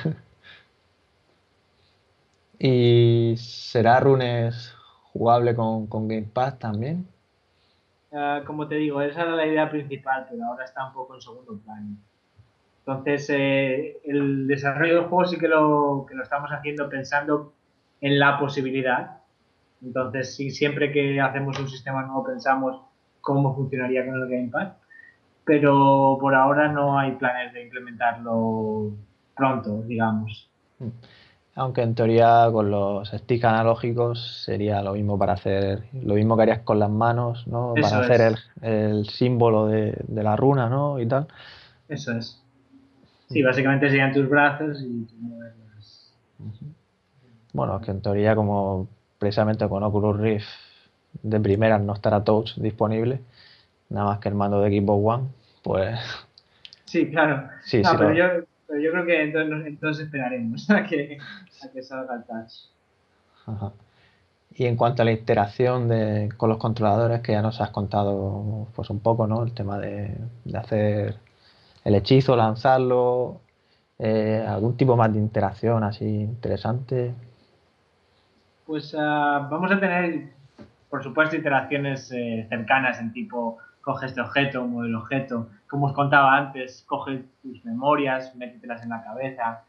¿Y será Runes jugable con, con Gamepad también? Uh, como te digo, esa era la idea principal, pero ahora está un poco en segundo plano. Entonces, eh, el desarrollo del juego sí que lo, que lo estamos haciendo pensando en la posibilidad. Entonces, sí, siempre que hacemos un sistema nuevo pensamos cómo funcionaría con el Gamepad, pero por ahora no hay planes de implementarlo pronto, digamos. Aunque en teoría con los sticks analógicos sería lo mismo para hacer, lo mismo que harías con las manos, ¿no? Para Eso hacer el, es, el símbolo de, de la runa, ¿no? Y tal. eso es. Sí, básicamente serían tus brazos y tus moverlas. Bueno, es que en teoría como precisamente con Oculus Rift de primeras no estará Touch disponible, nada más que el mando de Xbox One, pues Sí, claro. sí, sí No, pero lo... yo, pero yo creo que entonces, entonces esperaremos a que, a que salga el touch. Ajá. Y en cuanto a la interacción de, con los controladores, que ya nos has contado pues un poco, ¿no? El tema de, de hacer el hechizo, lanzarlo, eh, algún tipo más de interacción así interesante. Pues uh, vamos a tener, por supuesto, interacciones eh, cercanas en tipo, coge este objeto, mueve el objeto. Como os contaba antes, coge tus memorias, métetelas en la cabeza.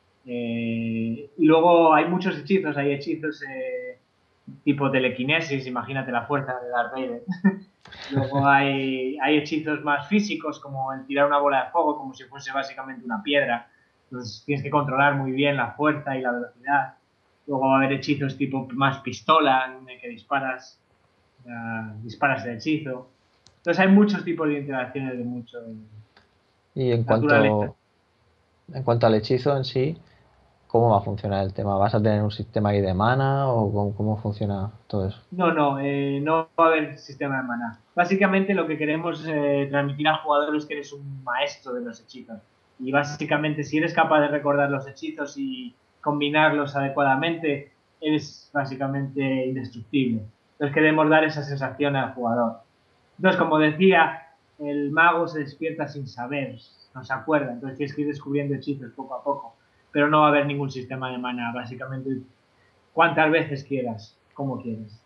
Eh, y luego hay muchos hechizos, hay hechizos eh, tipo telequinesis, imagínate la fuerza de Darth Vader. Luego hay, hay hechizos más físicos, como el tirar una bola de fuego, como si fuese básicamente una piedra. Entonces tienes que controlar muy bien la fuerza y la velocidad. Luego va a haber hechizos tipo más pistola, en el que disparas, uh, disparas el hechizo. Entonces hay muchos tipos de interacciones de mucho Y en naturaleza. cuanto, en cuanto al hechizo en sí, ¿cómo va a funcionar el tema? ¿Vas a tener un sistema ahí de mana o cómo, cómo funciona todo eso? No, no, eh, no va a haber sistema de maná. Básicamente lo que queremos es eh, transmitir al jugador es que eres un maestro de los hechizos. Y básicamente si eres capaz de recordar los hechizos y combinarlos adecuadamente, eres básicamente indestructible. Entonces queremos dar esa sensación al jugador. Entonces, como decía, el mago se despierta sin saber, no se acuerda. Entonces tienes que ir descubriendo hechizos poco a poco. Pero no va a haber ningún sistema de maná. Básicamente, cuantas veces quieras, como quieras.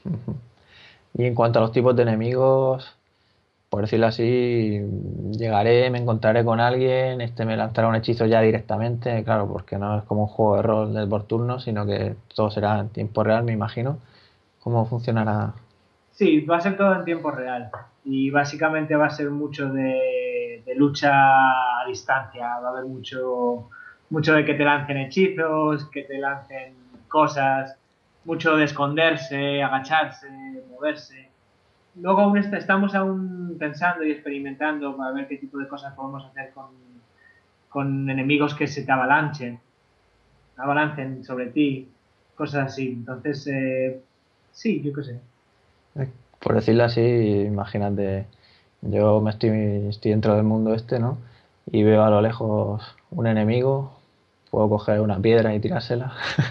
Y en cuanto a los tipos de enemigos, por decirlo así, llegaré, me encontraré con alguien, este me lanzará un hechizo ya directamente, claro, porque no es como un juego de rol del por turno, sino que todo será en tiempo real, me imagino. ¿Cómo funcionará? Sí, va a ser todo en tiempo real y básicamente va a ser mucho de, de lucha a distancia, va a haber mucho, mucho de que te lancen hechizos, que te lancen cosas, mucho de esconderse, agacharse, moverse. Luego aún está, estamos aún pensando y experimentando para ver qué tipo de cosas podemos hacer con, con enemigos que se te avalanchen, avalancen sobre ti, cosas así. Entonces, eh, sí, yo qué sé. Eh, Por decirlo así, imagínate, yo me estoy, estoy dentro del mundo este, ¿no? Y veo a lo lejos un enemigo, puedo coger una piedra y tirársela.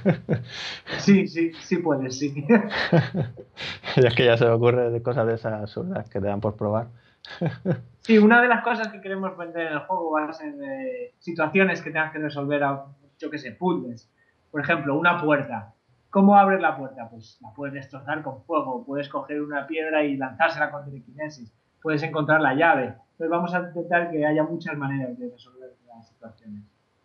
Sí, sí, sí puedes, sí. Y es que ya se me ocurre de cosas de esas absurdas que te dan por probar. Sí, una de las cosas que queremos vender en el juego va a ser eh, situaciones que tengas que resolver, a, yo qué sé, puzzles. Por ejemplo, una puerta. ¿Cómo abres la puerta? Pues la puedes destrozar con fuego, puedes coger una piedra y lanzársela con telequinesis, puedes encontrar la llave. Entonces vamos a intentar que haya muchas maneras de resolver las situaciones.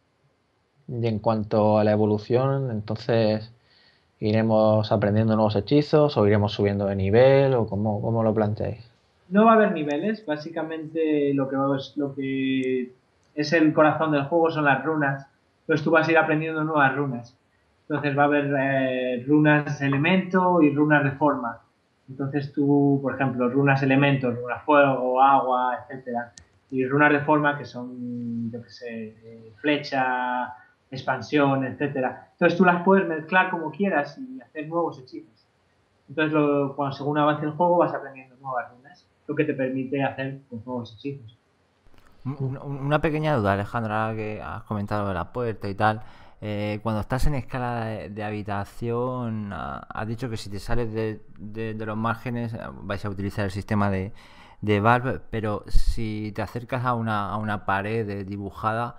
Y en cuanto a la evolución, entonces iremos aprendiendo nuevos hechizos o iremos subiendo de nivel o cómo, cómo lo planteáis. No va a haber niveles, básicamente lo que, lo que es el corazón del juego son las runas, entonces tú vas a ir aprendiendo nuevas runas. Entonces va a haber eh, runas elemento y runas de forma. Entonces tú, por ejemplo, runas elementos, runas fuego, agua, etcétera. Y runas de forma que son, yo qué sé, eh, flecha, expansión, etcétera. Entonces tú las puedes mezclar como quieras y hacer nuevos hechizos. Entonces, lo, cuando según avance el juego vas aprendiendo nuevas runas, lo que te permite hacer pues, nuevos hechizos. Una, una pequeña duda, Alejandra, ahora que has comentado de la puerta y tal. Eh, cuando estás en escala de, de habitación, ah, has dicho que si te sales de, de, de los márgenes eh, vais a utilizar el sistema de, de Valve, pero si te acercas a una, a una pared dibujada,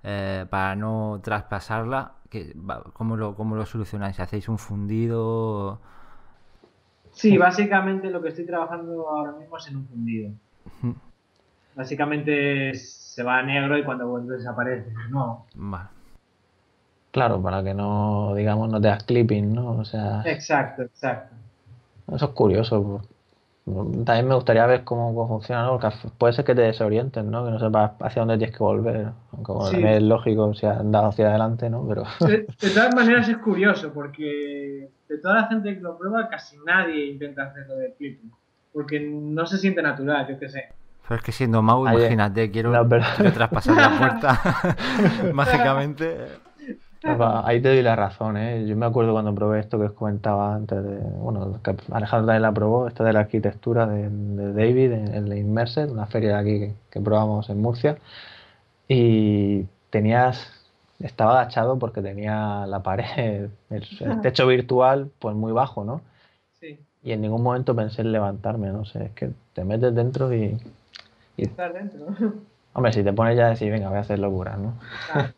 eh, para no traspasarla, que, va- ¿cómo lo, cómo lo solucionáis? ¿Hacéis un fundido? Sí, básicamente lo que estoy trabajando ahora mismo es en un fundido. Básicamente se va a negro y cuando vuelve desaparece. No, Vale. Claro, para que no, digamos, no te das clipping, ¿no? O sea, exacto, exacto. eso es curioso. Pues. También me gustaría ver cómo, cómo funciona, ¿no? Porque af- puede ser que te desorientes, ¿no? Que no sepas hacia dónde tienes que volver. Aunque bueno, también es Sí, lógico si has dado hacia adelante, ¿no? Pero de, de todas maneras es curioso porque de toda la gente que lo prueba casi nadie intenta hacerlo de clipping. Porque no se siente natural, yo qué sé. Pero es que siendo Mau, Ahí es. imagínate, quiero, No, pero- quiero traspasar la puerta mágicamente. Va, ahí te doy la razón, ¿eh? Yo me acuerdo cuando probé esto que os comentaba antes de, bueno, que Alejandro también la probó, esto de la arquitectura de, de David en, en la Immerser, una feria de aquí que, que probamos en Murcia, y tenías, estaba agachado porque tenía la pared, el, el techo virtual, pues muy bajo, ¿no? Sí, Y en ningún momento pensé en levantarme, no sé, es que te metes dentro y, y estar dentro. hombre, si te pones ya a decir, venga, voy a hacer locuras, ¿no? Claro.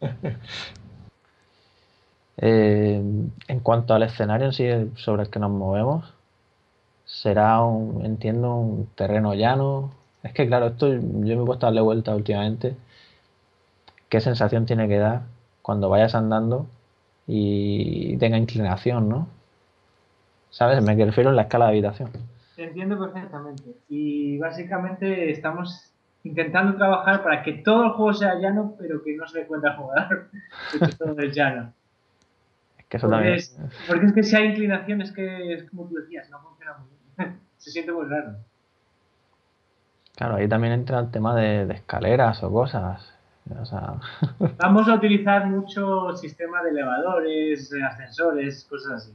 Eh, en cuanto al escenario en sí sobre el que nos movemos, será un, entiendo, un terreno llano. Es que claro, esto yo me he puesto a darle vuelta últimamente. ¿Qué sensación tiene que dar cuando vayas andando y tenga inclinación, ¿no? ¿Sabes? Me refiero en la escala de habitación. Te entiendo perfectamente. Y básicamente estamos intentando trabajar para que todo el juego sea llano, pero que no se dé cuenta al jugador de que todo es llano. Es que eso Porque también. es, porque es que si hay inclinación, es que es como tú decías, no funciona muy bien. Se siente muy raro. Claro, ahí también entra el tema de, de escaleras o cosas. O sea, Vamos a utilizar mucho sistema de elevadores, ascensores, cosas así.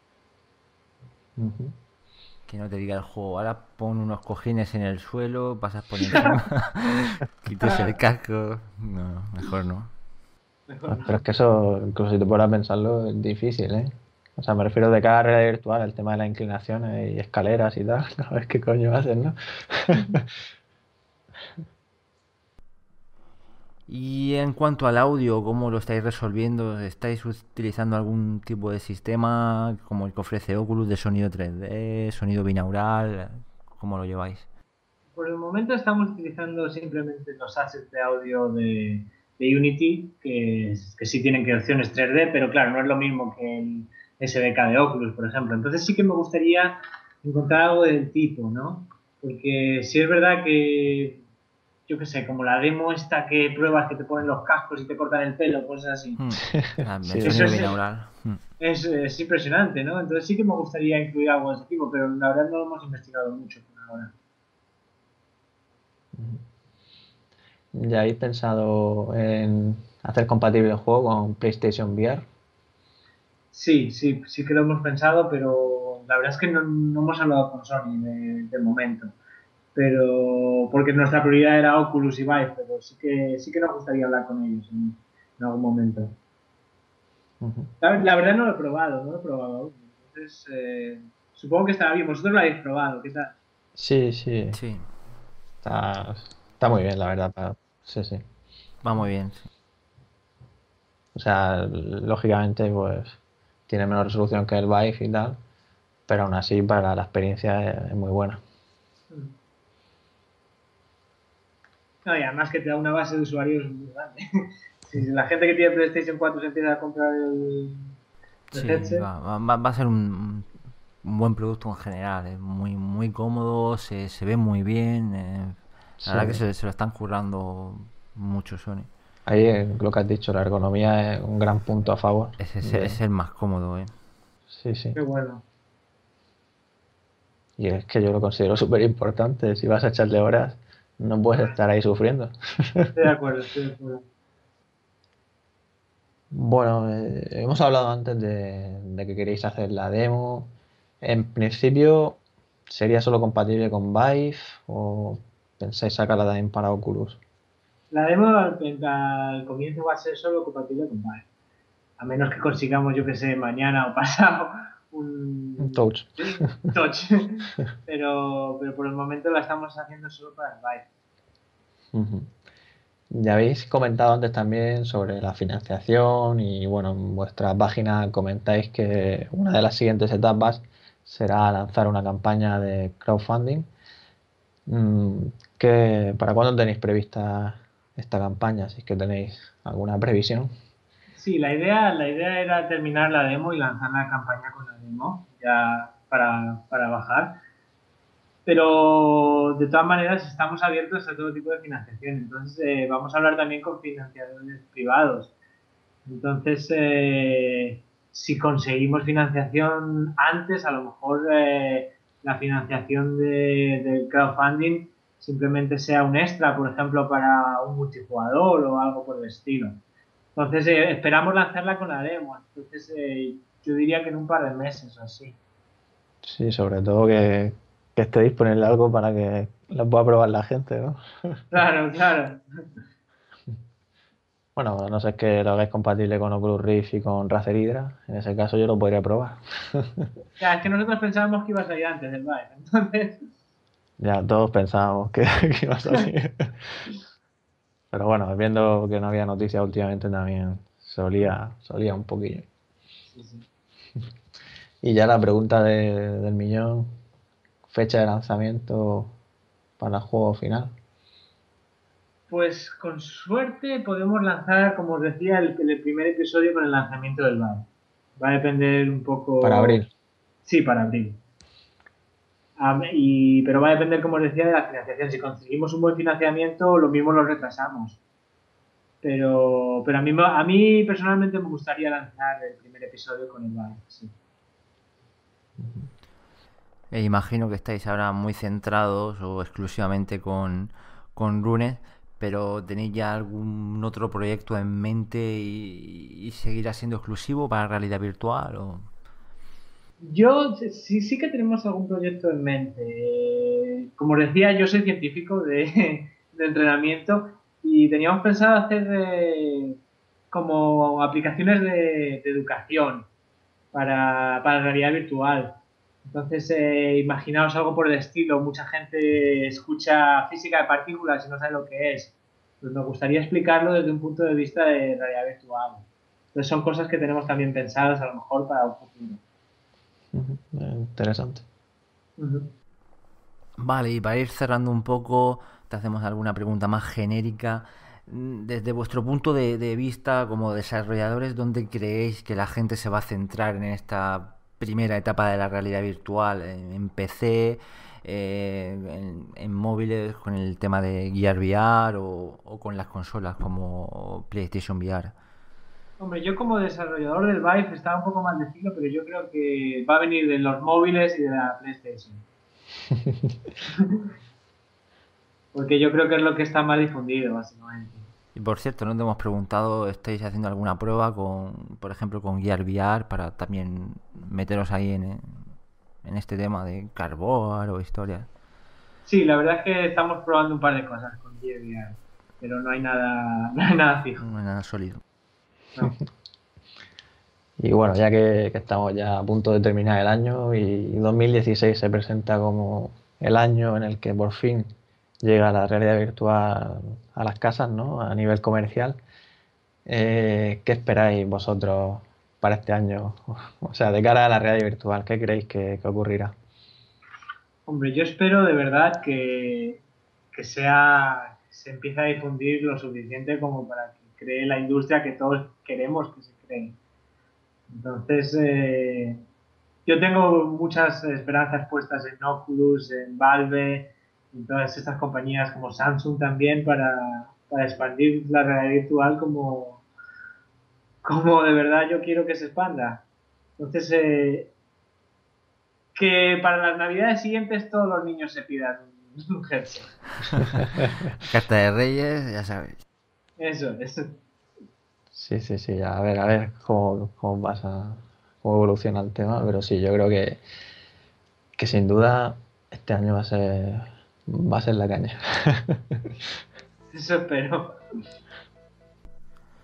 ujú. Que no te diga el juego, ahora pon unos cojines en el suelo, pasas por encima, quites el casco. No, mejor no. Mejor Pero no. es que eso, incluso si te pones a pensarlo, es difícil, ¿eh? O sea, me refiero de cada realidad virtual, el tema de las inclinaciones y escaleras y tal. A ver qué coño hacen, ¿no? Y en cuanto al audio, ¿cómo lo estáis resolviendo? ¿Estáis utilizando algún tipo de sistema como el que ofrece Oculus de sonido tres D, sonido binaural? ¿Cómo lo lleváis? Por el momento estamos utilizando simplemente los assets de audio de, de Unity, que, que sí tienen creaciones tres D, pero claro, no es lo mismo que el S D K de Oculus, por ejemplo. Entonces sí que me gustaría encontrar algo del tipo, ¿no? Porque sí es verdad que, yo qué sé, como la demo esta que pruebas que te ponen los cascos y te cortan el pelo, cosas así. Hmm. Ah, el Sí, Eso sonido es, binaural. Hmm. es, es impresionante, ¿no? Entonces sí que me gustaría incluir algo de ese tipo, pero la verdad no lo hemos investigado mucho por ahora. ¿ya habéis pensado en hacer compatible el juego con PlayStation V R? Sí, sí, sí que lo hemos pensado, pero la verdad es que no, no hemos hablado con Sony de, de momento. Pero porque nuestra prioridad era Oculus y Vive, pero sí que sí que nos gustaría hablar con ellos en, en algún momento. Ujú. La, la verdad no lo he probado, no lo he probado aún. Entonces, eh, supongo que estará bien. Vosotros lo habéis probado, ¿qué tal? Sí, sí. Sí, Está, está muy bien, la verdad. pa- Sí, sí. va muy bien. Sí. O sea, lógicamente, pues tiene menos resolución que el Vive y tal, pero aún así para la experiencia es, es muy buena. Mm. No, y además que te da una base de usuarios muy grande. Si la gente que tiene PlayStation cuatro se empieza a comprar el, el Sí, headset, va, va- va a ser un, un buen producto en general. Es muy, muy cómodo, se, se ve muy bien. eh, La Sí. verdad que se, se lo están currando mucho Sony. Ahí eh, lo que has dicho, la ergonomía es un gran punto a favor. Es, es, de- es el más cómodo, ¿eh? Sí, sí. qué bueno. Y es que yo lo considero súper importante. Si vas a echarle horas, no puedes estar ahí sufriendo. Estoy de acuerdo, estoy de acuerdo. Bueno, eh, hemos hablado antes de, de que queréis hacer la demo. En principio, ¿sería solo compatible con Vive o pensáis sacarla también para Oculus? La demo al, al comienzo va a ser solo compatible con Vive. A menos que consigamos, yo que sé, mañana o pasado un, Un touch. sí, touch. Pero, pero por el momento la estamos haciendo solo para el Vive. Ujú. Ya habéis comentado antes también sobre la financiación y bueno, en vuestra página comentáis que una de las siguientes etapas será lanzar una campaña de crowdfunding. Mm, ¿qué- ¿para cuándo tenéis prevista esta campaña? Si es que tenéis alguna previsión. Sí, la idea, la idea era terminar la demo y lanzar la campaña con la demo ya para, para bajar. Pero de todas maneras estamos abiertos a todo tipo de financiación. Entonces eh, vamos a hablar también con financiadores privados. Entonces, eh, si conseguimos financiación antes, a lo mejor eh, la financiación de- del crowdfunding simplemente sea un extra, por ejemplo, para un multijugador o algo por el estilo. Entonces, eh, esperamos lanzarla con la demo. Entonces, eh, yo diría que en un par de meses o así. Sí, sobre todo que, que esté disponible algo para que lo pueda probar la gente, ¿no? Claro, claro. Bueno, a no ser que lo hagáis compatible con Oculus Rift y con Razer Hydra. En ese caso yo lo podría probar. Ya, es que nosotros pensábamos que iba a salir antes del Vive. Entonces, Ya todos pensábamos que, que iba a salir. Pero bueno, viendo que no había noticias últimamente también solía, solía un poquillo. sí, sí. Y ya la pregunta de- del millón, fecha de lanzamiento para el juego final. Pues con suerte podemos lanzar, como os decía, el, el primer episodio con el lanzamiento del Vive. Va a depender un Para poco. abril. Sí, para abril. Am- y, pero va a depender, como os decía, de la financiación. Si conseguimos un buen financiamiento, lo mismo lo retrasamos. Pero, pero a mí, me- a mí personalmente me gustaría lanzar el primer episodio con el Vive. Sí. E imagino que estáis ahora muy centrados o exclusivamente con, con Runes, pero ¿tenéis ya algún otro proyecto en mente y, y seguirá siendo exclusivo para realidad virtual? O... Yo sí, sí que tenemos algún proyecto en mente. Eh, Como os decía, yo soy científico de, de entrenamiento y teníamos pensado hacer eh, como aplicaciones de, de educación para, para realidad virtual. Entonces, eh, imaginaos algo por el estilo. Mucha gente escucha física de partículas y no sabe lo que es. Pues me gustaría explicarlo desde un punto de vista de realidad virtual. Entonces, son cosas que tenemos también pensadas a lo mejor para un futuro. Ujú, eh, interesante. Ujú. Vale, y para ir cerrando un poco, te hacemos alguna pregunta más genérica. Mm, Desde vuestro punto de, de vista como desarrolladores, ¿dónde creéis que la gente se va a centrar en esta primera etapa de la realidad virtual? ¿En, en P C, eh, en, en móviles con el tema de Gear V R o, o con las consolas como PlayStation V R? Hombre, yo como desarrollador del Vive estaba un poco mal decirlo, pero yo creo que va a venir de los móviles y de la PlayStation. Porque yo creo que es lo que está más difundido, básicamente. Y por cierto, no te hemos preguntado, ¿estáis haciendo alguna prueba con, por ejemplo, con Gear V R para también meteros ahí en, en este tema de Cardboard o historias? Sí, la verdad es que estamos probando un par de cosas con Gear V R, pero no hay nada, no hay nada fijo. No hay nada sólido. No. Y bueno, ya que, que estamos ya a punto de terminar el año y dos mil dieciséis se presenta como el año en el que por fin llega la realidad virtual a las casas, ¿no? A nivel comercial. Eh, ¿qué esperáis vosotros para este año? O sea, de cara a la realidad virtual, ¿qué creéis que, que ocurrirá? Hombre, yo espero de verdad que, que sea, que se empiece a difundir lo suficiente como para que cree la industria que todos queremos que se cree. Entonces, eh, yo tengo muchas esperanzas puestas en Oculus, en Valve, en todas estas compañías como Samsung también para, para expandir la realidad virtual como, como de verdad yo quiero que se expanda. Entonces, eh, que para las navidades siguientes todos los niños se pidan un headset. Carta de Reyes, ya sabéis. Eso, eso. Sí, sí, sí, a ver, a ver cómo, cómo pasa, cómo evoluciona el tema, pero sí, yo creo que, que sin duda este año va a ser, va a ser la caña. Eso espero.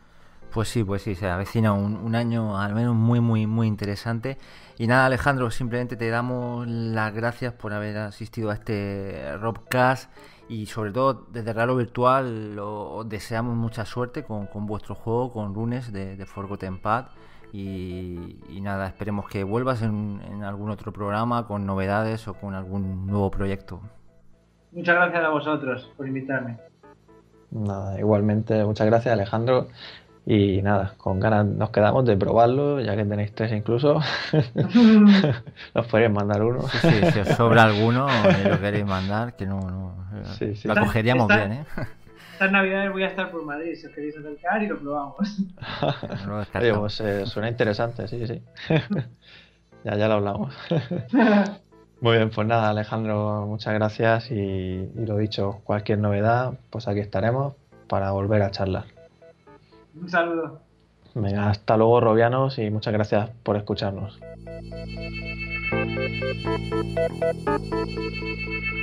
Pues sí, pues sí, se avecina un, un año al menos muy, muy, muy interesante. Y nada, Alejandro, simplemente te damos las gracias por haber asistido a este Robcast y sobre todo desde Ralo Virtual lo- os deseamos mucha suerte con, con vuestro juego, con Runes de, de Forgotten Path. Y, y nada, esperemos que vuelvas en, en algún otro programa con novedades o con algún nuevo proyecto. Muchas gracias a vosotros por invitarme. Nada, igualmente, muchas gracias, Alejandro. Y nada, con ganas nos quedamos de probarlo, ya que tenéis tres incluso. Nos podéis mandar uno. Sí, sí, si os sobra alguno y lo queréis mandar, que no, no Sí, sí. lo acogeríamos Está- bien, ¿eh? Estas navidades voy a estar por Madrid, si os queréis acercar y lo probamos. No lo Oye, descartamos. pues eh, suena interesante, sí, sí. Ya, ya lo hablamos. Muy bien, pues nada, Alejandro, muchas gracias y, y lo dicho, cualquier novedad, pues aquí estaremos para volver a charlar. Un saludo. Venga, hasta luego, Robianos, y muchas gracias por escucharnos.